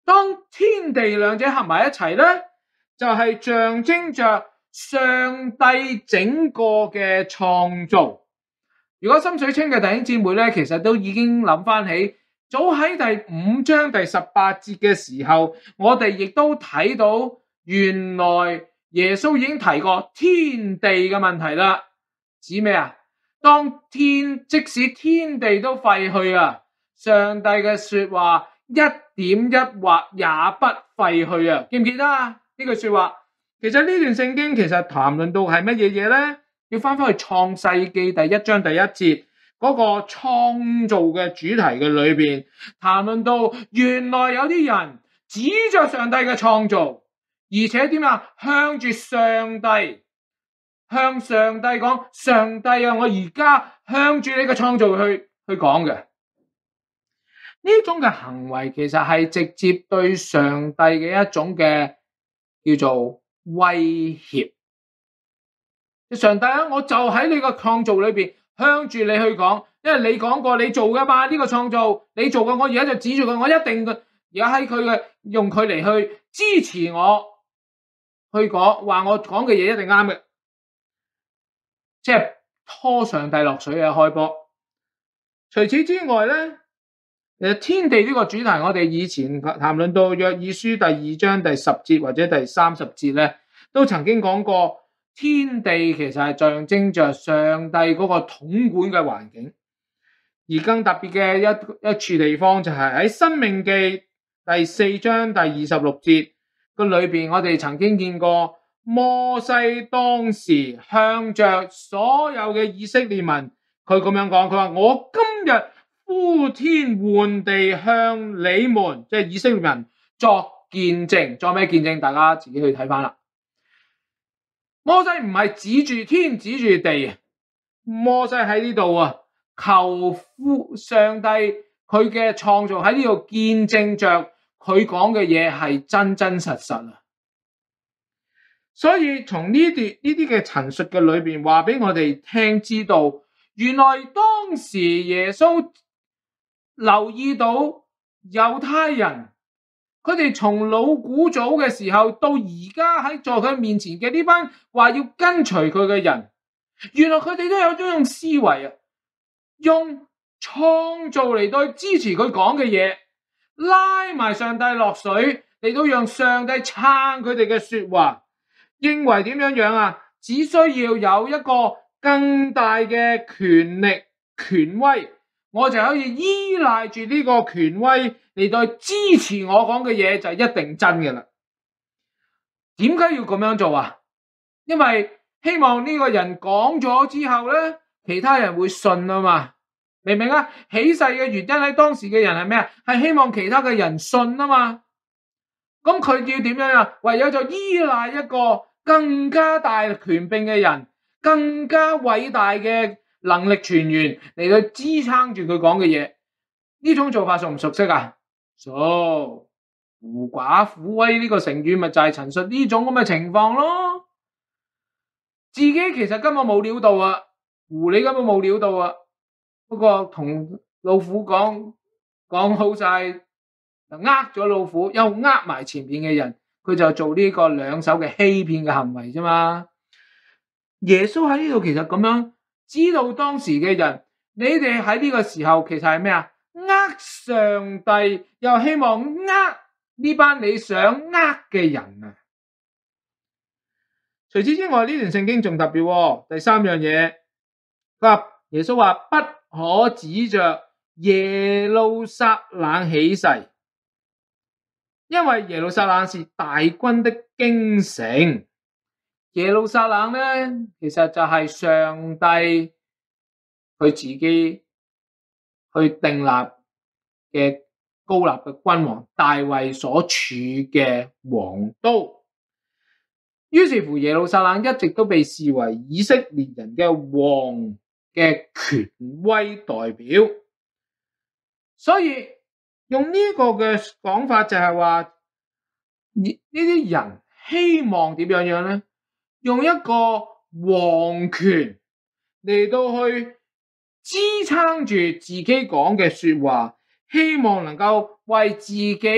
當天地兩者合埋一齊咧，就係象徵着上帝整個嘅創造。如果心水清嘅弟兄姊妹咧，其實都已經諗翻起，早喺第五章第十八節嘅時候，我哋亦都睇到原來耶穌已經提過天地嘅問題啦。指咩啊？當天即使天地都廢去啊，上帝嘅說話一點一畫也不廢去啊！記唔記得啊？呢句說話，其實呢段聖經其實談論到係乜嘢嘢咧？要翻翻去創世記第一章第一節嗰個創造嘅主題嘅裏邊，談論到原來有啲人指着上帝嘅創造，而且點啊？向住上帝。向上帝講，上帝啊，我而家向住你嘅創造去去講嘅呢種嘅行為，其實係直接對上帝嘅一種嘅叫做威脅。上帝啊，我就喺你個創造裏邊向住你去講，因為你講過你做噶嘛，呢個創造你做嘅，我而家就指住佢，我一定而家喺佢嘅用佢嚟去支持我去講，話我講嘅嘢一定啱嘅。即係拖上帝落水嘅開波。除此之外咧，誒天地呢個主題，我哋以前談論到約珥書第二章第十節或者第三十節咧，都曾經講過天地其實係象徵着上帝嗰個統管嘅環境。而更特別嘅一一處地方就係喺申命記第四章第二十六節個裏邊，我哋曾經見過。摩西當時向着所有嘅以色列民，佢咁樣講，佢話我今日呼天喚地向你們，即係以色列民作見證，作咩見證？大家自己去睇翻啦。摩西唔係指住天指住地，摩西喺呢度啊，求呼上帝佢嘅創造喺呢度見證着佢講嘅嘢係真真實實啊。所以從呢段呢啲嘅陳述嘅裏邊，話俾我哋聽知道，原來當時耶穌留意到猶太人，佢哋從老古早嘅時候到而家喺在佢面前嘅呢班話要跟隨佢嘅人，原來佢哋都有種思維啊，用創造嚟到支持佢講嘅嘢，拉埋上帝落水嚟到讓上帝撐佢哋嘅說話。認為點樣樣啊？只需要有一個更大嘅權力、權威，我就可以依賴住呢個權威嚟到支持我講嘅嘢，就一定真嘅啦。點解要咁樣做啊？因為希望呢個人講咗之後咧，其他人會信啊嘛。明唔明啊？起誓嘅原因喺當時嘅人係咩啊？係希望其他嘅人信啊嘛。咁佢要點樣啊？唯有就依賴一個更加大權柄嘅人，更加偉大嘅能力泉源嚟到支撐住佢講嘅嘢。呢種做法熟唔熟悉啊？熟。狐寡虎威呢個成語咪就係陳述呢種咁嘅情況咯。自己其實根本冇料到啊，狐狸根本冇料到啊。不過同老虎講講好晒，就呃咗老虎，又呃埋前面嘅人。佢就做呢個兩手嘅欺騙嘅行為啫嘛。耶穌喺呢度其實咁樣知道當時嘅人，你哋喺呢個時候其實係咩啊？呃上帝，又希望呃呢班你想呃嘅人啊。除此之外，呢段聖經仲特別喎。第三樣嘢，佢話耶穌話不可指着耶路撒冷起誓。因為耶路撒冷是大軍的京城，耶路撒冷咧，其實就係上帝佢自己去訂立嘅高立嘅君王大衛所處嘅王都。於是乎耶路撒冷一直都被視為以色列人嘅王嘅權威代表，所以用呢個嘅講法就係話，呢啲人希望點樣樣咧？用一個王權嚟到去支撐住自己講嘅說話，希望能夠為自己嗰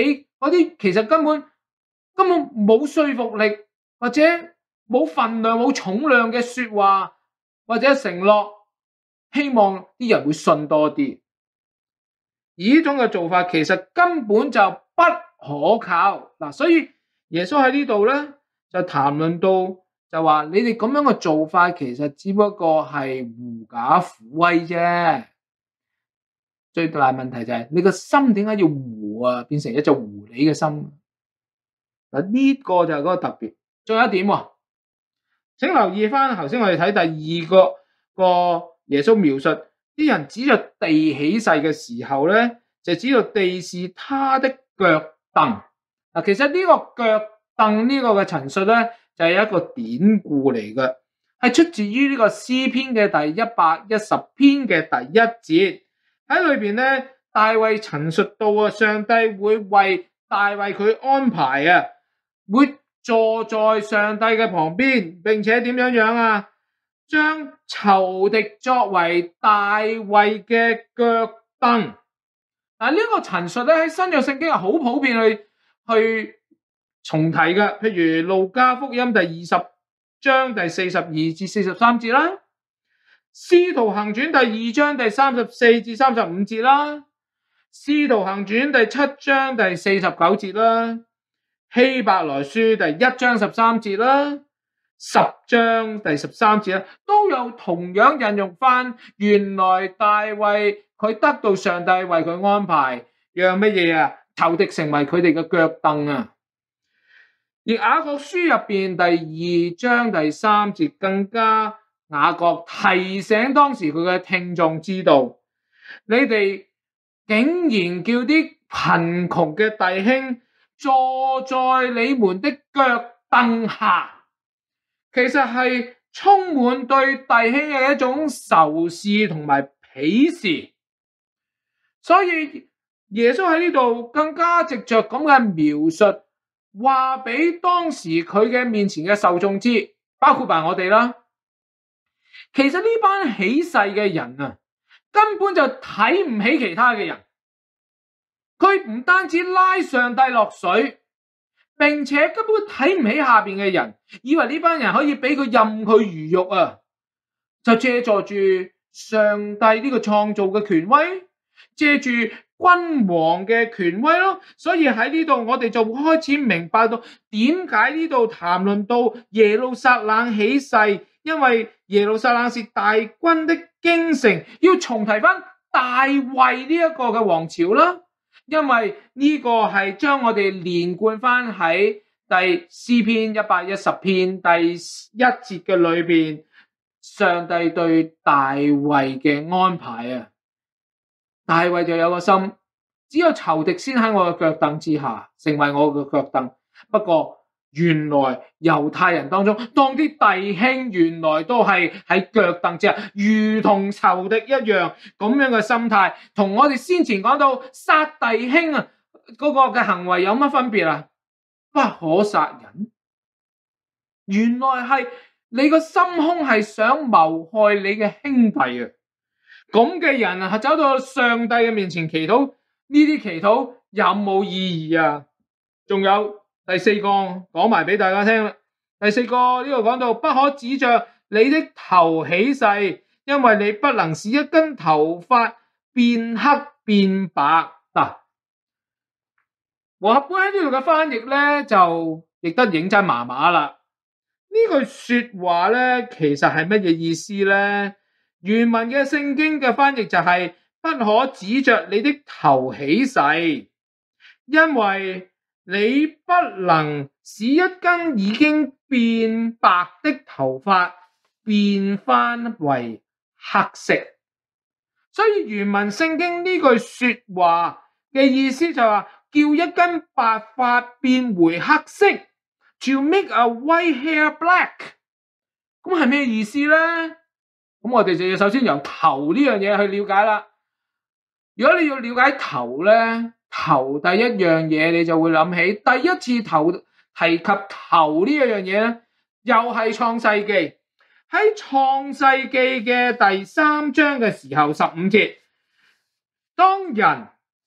嗰啲其實根本根本冇說服力，或者冇份量、冇重量嘅說話或者承諾，希望啲人會信多啲。而呢種嘅做法其實根本就不可靠嗱，所以耶穌喺呢度咧就談論到就話你哋咁樣嘅做法其實只不過係狐假虎威啫。最大問題就係你個心點解要狐啊，變成一隻狐狸嘅心？嗱，呢個就係嗰個特別。仲有一點喎，請留意翻頭先我哋睇第二個個耶穌描述啲人指着地起誓嘅時候咧，就指到地是他的腳凳。嗱，其實呢個腳凳呢個嘅陳述咧，就係一個典故嚟嘅，係出自於呢個詩篇嘅第一百一十篇嘅第一節。喺裏邊咧，大衛陳述到啊，上帝會為大衛佢安排啊，會坐在上帝嘅旁邊，並且點樣樣啊，將仇敵作為大衛嘅腳凳。嗱，呢個陳述咧喺新約聖經係好普遍去去重提嘅，譬如路加福音第二十章第四十二至四十三節啦。使徒行傳第二章第三十四至三十五節啦，使徒行傳第七章第四十九節啦，希伯來書第一章十三節啦，十章第十三節啦，都有同樣引用翻原來大衛佢得到上帝為佢安排，讓乜嘢啊？仇敵成為佢哋嘅腳凳啊！而雅各書入邊第二章第三節更加。雅各提醒當時佢嘅聽眾知道，你哋竟然叫啲貧窮嘅弟兄坐在你們的腳凳下，其實係充滿對弟兄嘅一種仇視同埋鄙視。所以耶穌喺呢度更加藉着咁嘅描述，話俾當時佢嘅面前嘅受眾知，包括埋我哋啦。其實呢班起誓嘅人啊，根本就睇唔起其他嘅人。佢唔單止拉上帝落水，並且根本睇唔起下邊嘅人，以為呢班人可以俾佢任佢魚肉啊，就借助住上帝呢個創造嘅權威，借住君王嘅權威咯。所以喺呢度我哋就開始明白到點解呢度談論到耶路撒冷起誓。因為耶路撒冷是大軍的京城，要重提翻大衛呢一個嘅王朝啦。因為呢個係將我哋連貫翻喺第詩篇一百一十篇第一節嘅裏邊，上帝對大衛嘅安排啊。大衛就有個心，只有仇敵先喺我嘅腳凳之下，成為我嘅腳凳。不過原來猶太人當中，當啲弟兄原來都係喺腳凳之下，如同仇敵一樣，咁樣嘅心態，同我哋先前講到殺弟兄啊嗰個嘅行為有乜分別啊？不可殺人，原來係你個心胸係想謀害你嘅兄弟啊！咁嘅人啊，走到上帝嘅面前祈禱，呢啲祈禱有冇意義啊？仲有第四個講埋俾大家聽啦。第四個呢度講到，不可指着你的頭起誓，因為你不能使一根頭髮變黑變白。嗱，和合本喺呢度嘅翻譯咧，就譯得認真麻麻啦。呢句說話咧，其實係乜嘢意思咧？原文嘅聖經嘅翻譯就係、是、不可指着你的頭起誓，因為你不能使一根已經變白的頭髮變翻為黑色。所以原文聖經呢句說話嘅意思就係、是、叫一根白髮變回黑色， to make a white hair black。咁係咩意思咧？咁我哋就要首先由頭呢樣嘢去了解啦。如果你要了解頭咧，頭第一樣嘢你就會諗起，第一次頭提及頭呢一樣嘢咧，又係創世記。喺創世記嘅第三章嘅時候，十五節，當人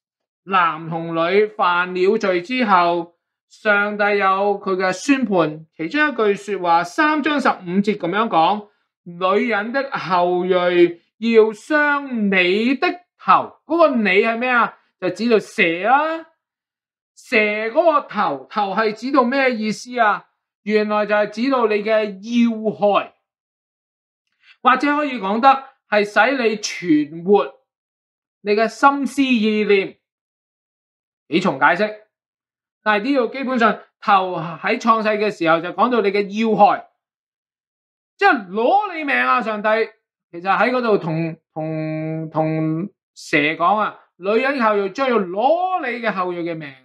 男同女犯了罪之後，上帝有佢嘅宣判，其中一句說話，三章十五節咁樣講：女人的後裔要傷你的頭。嗰、那個你係咩啊？就指到蛇啦、啊。蛇嗰個頭，頭係指到咩意思啊？原來就係指到你嘅要害，或者可以講得係使你存活，你嘅心思意念。幾重解釋？但係呢度基本上頭喺創世嘅時候就講到你嘅要害，即係攞你命啊！上帝其實喺嗰度同同同蛇講啊，女人後裔將要攞你嘅後裔嘅命。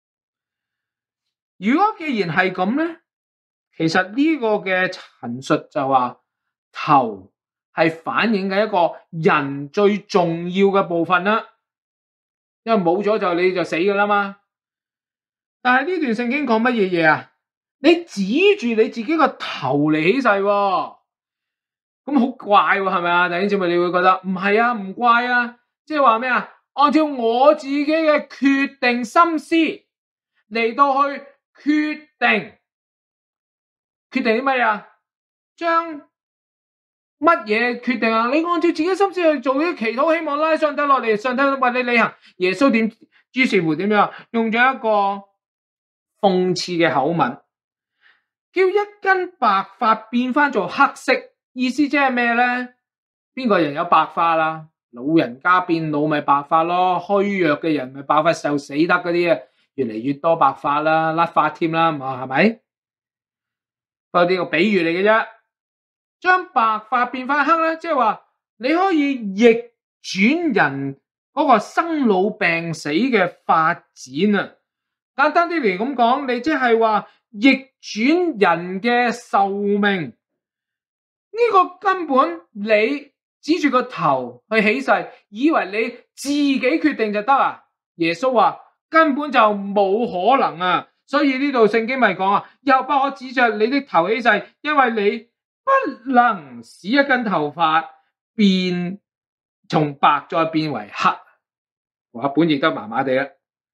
如果既然係咁咧，其實呢個嘅陳述就話頭係反映嘅一個人最重要嘅部分啦，因為冇咗就你就死噶啦嘛。但係呢段聖經講乜嘢嘢啊？你指住你自己個頭嚟起誓，咁好怪喎，係咪啊？弟兄姊妹，你會覺得唔係啊，唔怪啊，即係話咩啊？按照我自己嘅決定心思嚟到去決定，決定啲乜嘢？將乜嘢決定啊？你按照自己心思去做啲祈禱，希望拉上帝落嚟，上帝為你履行。耶穌點？於是乎點樣？用咗一個諷刺嘅口吻，叫一根白髮變翻做黑色，意思即係咩咧？邊個人有白髮啦？老人家變老咪白髮咯，虛弱嘅人咪白髮受死得嗰啲啊！越嚟越多白髮啦，甩髮添啦，係咪？不過呢個比喻嚟嘅啫，將白髮變翻黑咧，即係話你可以逆轉人嗰個生老病死嘅發展啊！簡單啲嚟咁講，你即係話逆轉人嘅壽命，呢個根本你指住個頭去起誓，以為你自己決定就得啊？耶穌話根本就冇可能啊！所以呢度聖經咪講啊，又不可指着你的頭起誓，因為你不能使一根頭髮變從白再變為黑。話本亦都麻麻地啦。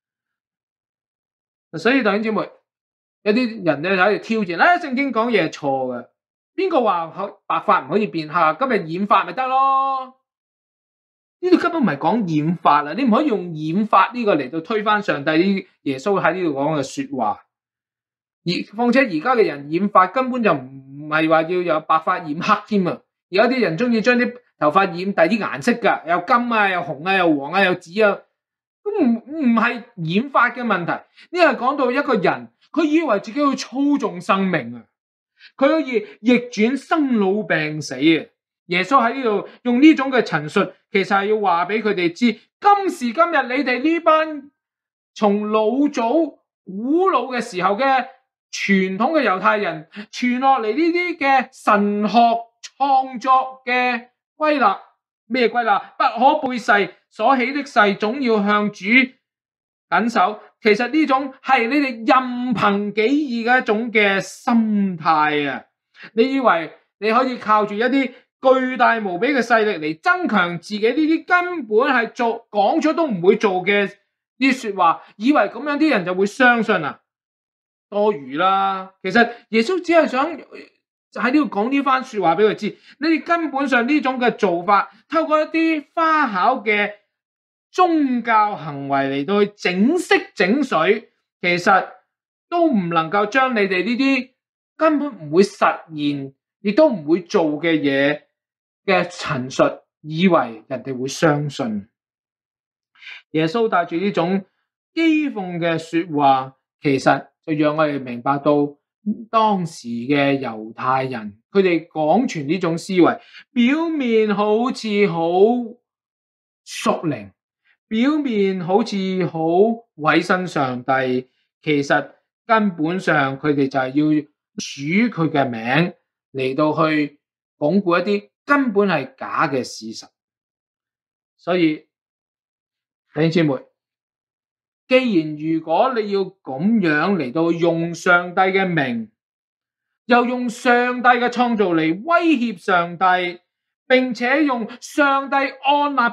所以弟兄姊妹，有啲人咧喺度挑戰，咧聖經講嘢係錯嘅。邊個話白髮唔可以變黑？今日染髮咪得咯？呢度根本唔係講染髮啊！你唔可以用染髮呢個嚟到推翻上帝啲耶穌喺呢度講嘅說話。而況且而家嘅人染髮根本就唔係話要有白髮染黑添啊！而家啲人中意將啲頭髮染第啲顏色噶，有金啊，有紅啊，有黃啊，有紫啊。咁唔唔係染髮嘅問題，呢係講到一個人，佢以為自己去操縱生命啊，佢可以逆轉生老病死啊！耶穌喺呢度用呢種嘅陳述，其實係要話俾佢哋知，今時今日你哋呢班從老祖古老嘅時候嘅傳統嘅猶太人傳落嚟呢啲嘅神學創作嘅歸納，咩歸納？不可背誓。所起的誓總要向主謹守，其實呢種係你哋任憑己意嘅一種嘅心態啊！你以為你可以靠住一啲巨大無比嘅勢力嚟增強自己呢啲根本係做講咗都唔會做嘅啲說話，以為咁樣啲人就會相信啊？多餘啦！其實耶穌只係想喺呢度講呢番說話俾佢知，你哋根本上呢種嘅做法，透過一啲花巧嘅宗教行為嚟到去整色整水，其實都唔能夠將你哋呢啲根本唔會實現，亦都唔會做嘅嘢嘅陳述，以為人哋會相信。耶穌帶住呢種譏諷嘅說話，其實就讓我哋明白到當時嘅猶太人，佢哋廣傳呢種思維，表面好似好屬靈，表面好似好委身上帝，其實根本上佢哋就係要取佢嘅名嚟到去鞏固一啲根本係假嘅事實。所以弟兄姊妹，既然如果你要咁樣嚟到用上帝嘅名，又用上帝嘅創造嚟威脅上帝，並且用上帝按立嘅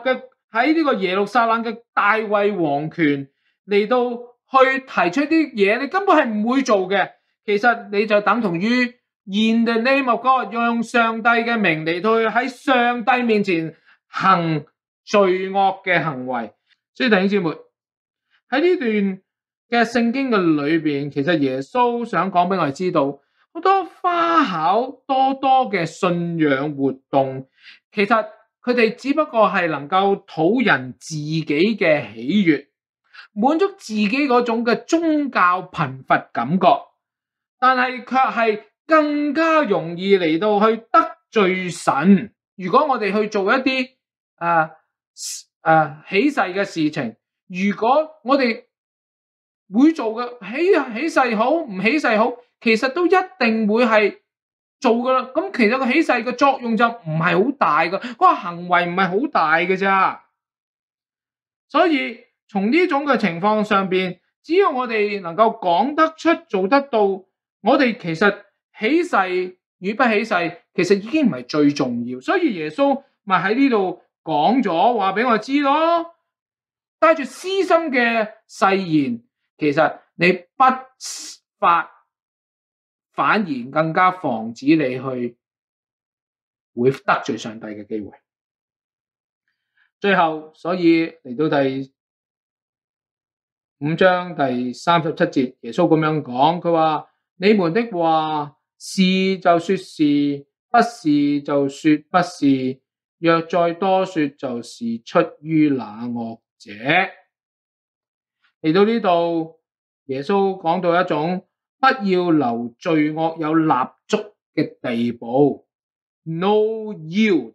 喺呢個耶路撒冷嘅大衛王權嚟到去提出啲嘢，你根本係唔會做嘅。其實你就等同於 In the name of God， 用上帝嘅名嚟到去喺上帝面前行罪惡嘅行為。所以弟兄姊妹喺呢段嘅聖經嘅裏邊，其實耶穌想講俾我哋知道，好多花巧多多嘅信仰活動，其實佢哋只不過係能夠討人自己嘅喜悅，滿足自己嗰種嘅宗教貧乏感覺，但係卻係更加容易嚟到去得罪神。如果我哋去做一啲誒誒起誓嘅事情，如果我哋會做嘅起起誓好唔起誓好，其實都一定會係做噶啦。咁其實個起誓嘅作用就唔係好大噶，嗰個行為唔係好大嘅咋。所以從呢種嘅情況上邊，只要我哋能夠講得出做得到，我哋其實起誓與不起誓其實已經唔係最重要。所以耶穌咪喺呢度講咗話俾我知咯，帶住私心嘅誓言，其實你不發反而更加防止你去會得罪上帝嘅機會。最後，所以嚟到第五章第三十七節，耶穌咁樣講，佢話：你們的話是就說是，不是就說不是，若再多說，就是出於那惡者。嚟到呢度，耶穌講到一種不要留罪惡有立足嘅地步 ，no yield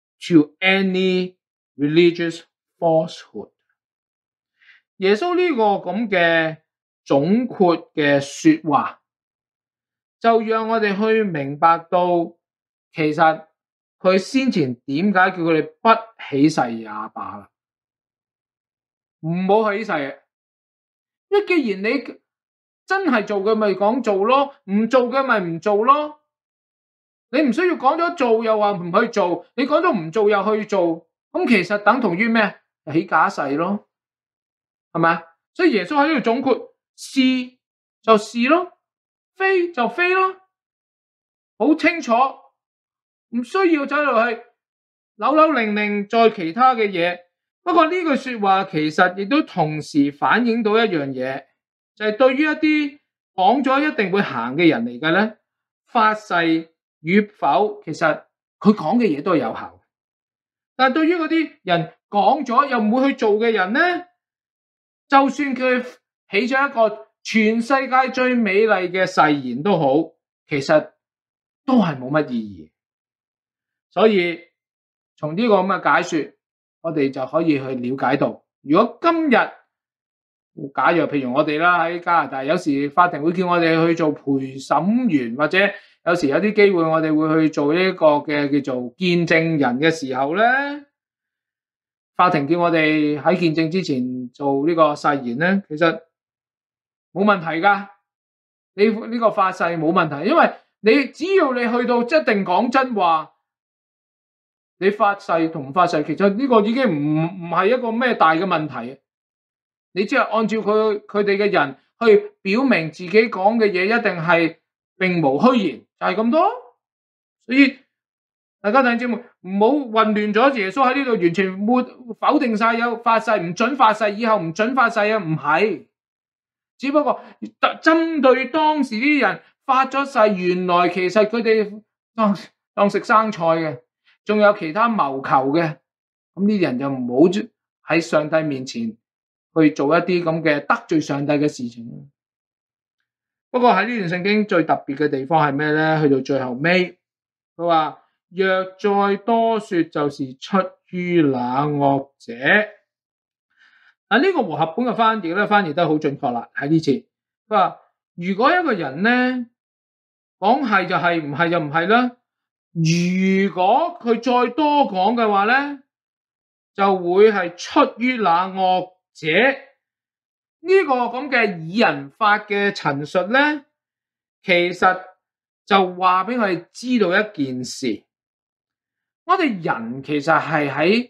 to any religious falsehood。耶穌呢個咁嘅總括嘅說話，就讓我哋去明白到，其實佢先前點解叫佢哋不起誓也罷啦，唔好起誓。因為既然你真係做嘅咪講做咯，唔做嘅咪唔做咯。你唔需要講咗做又話唔去做，你講咗唔做又去做，咁其實等同於咩？起假誓咯，係咪？所以耶穌喺呢度總括，是就是咯，非就非咯，好清楚，唔需要走落去扭扭擰擰再其他嘅嘢。不過呢句說話其實亦都同時反映到一樣嘢，就係對於一啲講咗一定會行嘅人嚟嘅咧，發誓與否，其實佢講嘅嘢都係有效。但係對於嗰啲人講咗又唔會去做嘅人咧，就算佢起咗一個全世界最美麗嘅誓言都好，其實都係冇乜意義。所以從呢個咁嘅解說，我哋就可以去了解到，如果今日假若譬如我哋啦喺加拿大，有時法庭會叫我哋去做陪審員，或者有時有啲機會我哋會去做呢個嘅叫做見證人嘅時候咧，法庭叫我哋喺見證之前做呢個誓言咧，其實冇問題噶。你呢個發誓冇問題，因為你只要你去到一定講真話，你發誓同唔發誓，其實呢個已經唔唔係一個咩大嘅問題。你只係按照佢佢哋嘅人去表明自己講嘅嘢一定係並無虛言，就係咁多。所以大家弟兄姊妹唔好混亂咗，耶穌喺呢度完全沒否定晒有發誓唔准發誓，以後唔准發誓啊，唔係。只不過針對當時啲人發咗誓，原來其實佢哋當當食生菜嘅，仲有其他謀求嘅，咁呢啲人就唔好喺上帝面前去做一啲咁嘅得罪上帝嘅事情。不過喺呢段聖經最特別嘅地方係咩咧？去到最後尾，佢話若再多說，就是出於那惡者。啊，呢個和合本嘅翻譯咧，翻譯得好準確啦。喺呢次，佢話如果一個人咧講係就係，唔係就唔係啦。如果佢再多講嘅話咧，就會係出於那惡者。呢個咁嘅以人法嘅陳述咧，其實就話俾我哋知道一件事，我哋人其實係喺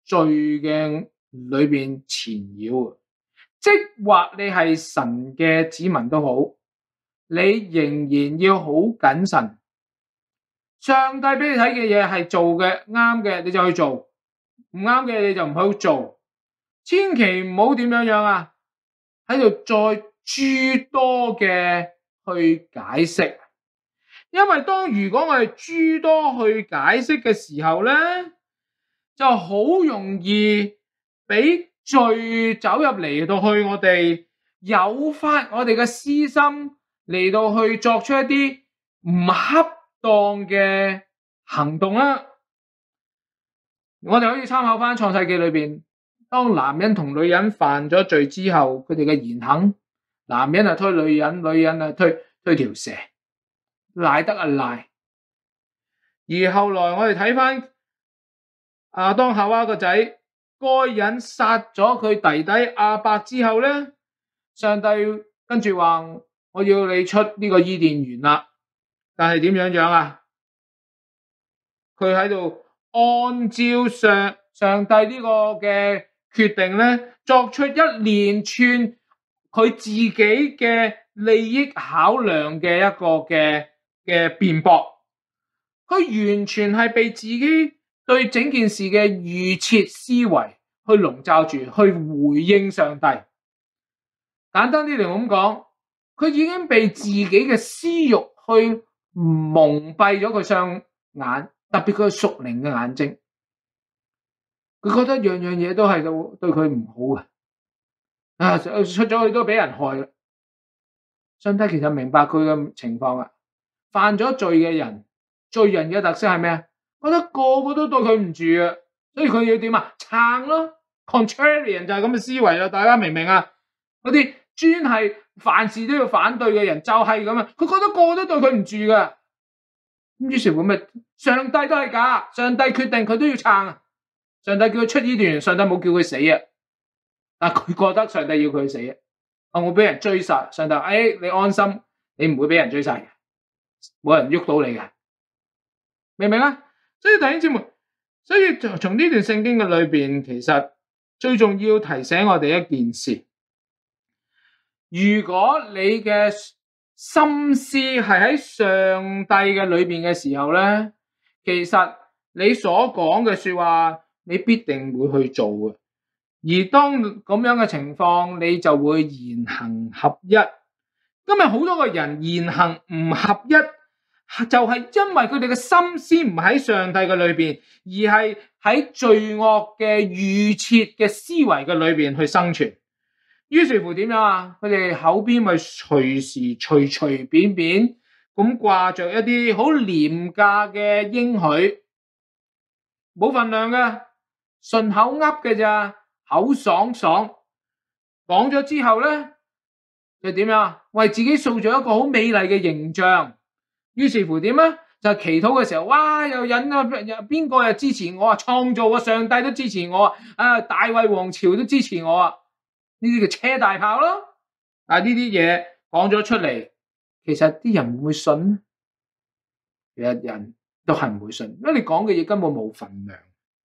罪嘅裏邊纏繞。即或你係神嘅子民都好，你仍然要好謹慎。上帝俾你睇嘅嘢係做嘅啱嘅，你就去做；唔啱嘅你就唔好做。千祈唔好點樣樣啊，喺度再諸多嘅去解釋。因為當如果我哋諸多去解釋嘅時候咧，就好容易俾罪走入嚟到去我哋，誘發我哋嘅私心嚟到去作出一啲唔恰當嘅行動啦。我哋可以參考翻創世記裏邊，當男人同女人犯咗罪之後，佢哋嘅言行，男人啊推女人，女人啊推推條蛇，賴得啊賴。而後來我哋睇翻亞當夏娃個仔該隱殺咗佢弟弟亞伯之後咧，上帝跟住話我要你出呢個伊甸園啦。但係點樣樣啊？佢喺度按照上上帝呢個嘅決定咧，作出一連串佢自己嘅利益考量嘅一個嘅嘅辯駁。佢完全係被自己對整件事嘅預設思維去籠罩住，去回應上帝。簡單啲嚟咁講，佢已經被自己嘅私欲去蒙蔽咗佢雙眼，特別佢屬靈嘅眼睛。佢覺得樣樣嘢都係對佢唔好嘅，啊出咗去都俾人害啦。上帝其實明白佢嘅情況啊，犯咗罪嘅人，罪人嘅特色係咩啊？覺得個個都對佢唔住啊，所以佢要點啊？撐咯 ，contrarian 就係咁嘅思維啦，大家明唔明啊？嗰啲專係凡事都要反對嘅人就係咁啊，佢覺得個個都對佢唔住噶，咁於是乎咪上帝都係假，上帝決定佢都要撐啊，上帝叫佢出伊甸園，上帝冇叫佢死啊，但佢覺得上帝要佢死啊，啊我俾人追殺，上帝誒、哎、你安心，你唔會俾人追殺嘅，冇人喐到你嘅，明唔明啊？所以弟兄姊妹，所以從呢段聖經嘅裏邊，其實最重要提醒我哋一件事。如果你嘅心思係喺上帝嘅裏邊嘅時候咧，其實你所講嘅說話，你必定會去做嘅。而當咁樣嘅情況，你就會言行合一。今日好多個人言行唔合一，就係因為佢哋嘅心思唔喺上帝嘅裏邊，而係喺罪惡嘅預設嘅思維嘅裏邊去生存。於是乎點樣啊？佢哋口邊咪隨時隨隨便便咁掛着一啲好廉價嘅應許，冇份量嘅，順口噏嘅咋，口爽爽，講咗之後咧就點樣？為自己塑造一個好美麗嘅形象。於是乎點啊？就係祈禱嘅時候，哇！又引啊，邊個又支持我啊？創造啊，上帝都支持我啊！啊，大衛王朝都支持我啊！呢啲叫車大炮咯。啊，呢啲嘢講咗出嚟，其實啲人會唔會信？其實人都係唔會信，因為你講嘅嘢根本冇份量。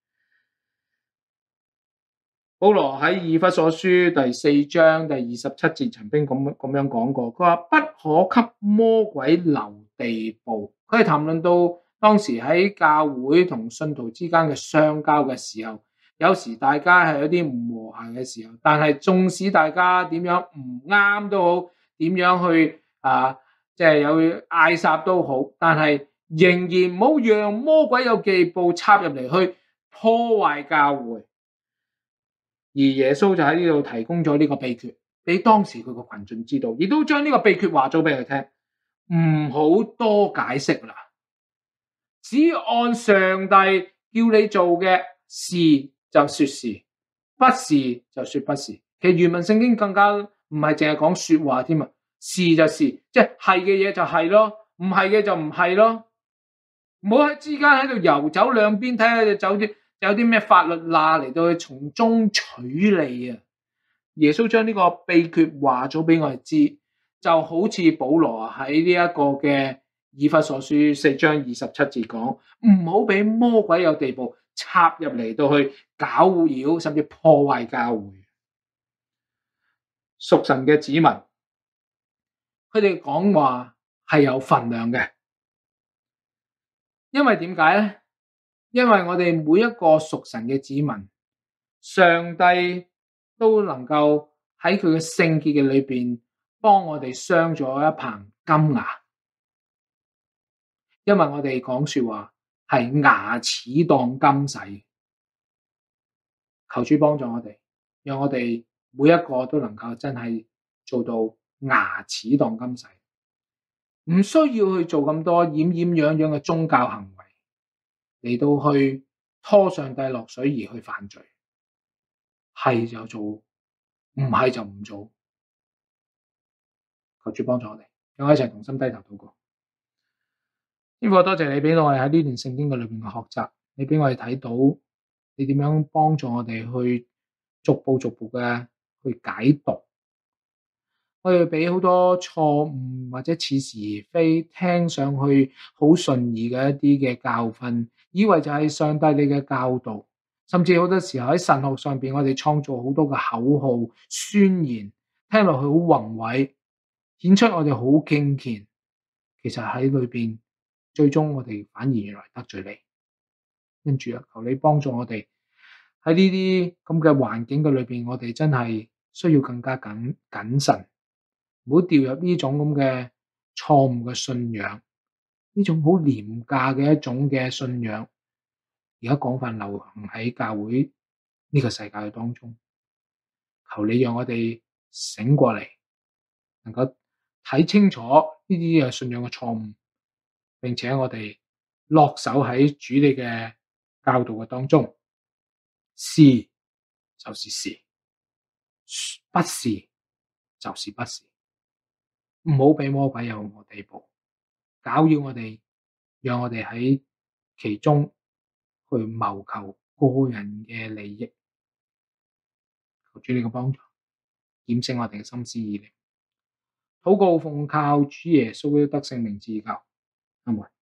保羅喺以弗所書第四章第二十七節曾經咁咁樣講過，佢話不可給魔鬼留地步。佢係談論到當時喺教會同信徒之間嘅相交嘅時候，有時大家係有啲唔和諧嘅時候，但係縱使大家點樣唔啱都好，點樣去啊，即係有嗌霎都好，但係仍然唔好讓魔鬼有地步插入嚟去破壞教會。而耶穌就喺呢度提供咗呢個秘訣俾當時佢個群眾知道，亦都將呢個秘訣話咗俾佢聽，唔好多解釋啦，只按上帝叫你做嘅事就說是，不是就說不是。其實原文聖經更加唔係淨係講說話添啊，是就是，即係係嘅嘢就係咯，唔係嘅就唔係咯，唔好喺之間喺度游走兩邊，睇下就走啲。有啲咩法律罅嚟到去從中取利啊？耶穌將呢個秘訣話咗俾我哋知，就好似保羅喺呢一個嘅以弗所書四章二十七節講，唔好俾魔鬼有地步插入嚟到去攪擾甚至破壞教會。屬神嘅子民，佢哋講話係有份量嘅，因為點解咧？因為我哋每一個屬神嘅子民，上帝都能夠喺佢嘅聖潔嘅裏邊幫我哋鑲咗一棚金牙，因為我哋講說話係牙齒當金使。求主幫助我哋，讓我哋每一個都能夠真係做到牙齒當金使，唔需要去做咁多掩掩樣樣嘅宗教行為嚟到去拖上帝落水而去犯罪，係就做，唔係就唔做。求主幫助我哋，讓我一齊同心低頭禱告。天父，多謝你俾到我哋喺呢段聖經嘅裏邊嘅學習，你俾我哋睇到你點樣幫助我哋去逐步逐步嘅去解讀。我哋俾好多錯誤或者似是而非，聽上去好順意嘅一啲嘅教訓，以為就係上帝你嘅教導，甚至好多時候喺神學上邊，我哋創造好多嘅口號宣言，聽落去好宏偉，顯出我哋好敬虔。其實喺裏邊，最終我哋反而原來得罪你。跟住啊，求你幫助我哋喺呢啲咁嘅環境嘅裏邊，我哋真係需要更加謹謹慎。唔好掉入呢種咁嘅錯誤嘅信仰，呢種好廉價嘅一種嘅信仰，而家廣泛流行喺教會呢個世界嘅當中。求你讓我哋醒過嚟，能夠睇清楚呢啲嘅信仰嘅錯誤，並且我哋落手喺主你嘅教導嘅當中，是就是是，不是就是不是。唔好俾魔鬼有我地步，攪擾我哋，讓我哋喺其中去謀求個人嘅利益。求主你嘅幫助，檢視我哋嘅心思意念。禱告奉靠主耶穌的聖名祈求，阿門。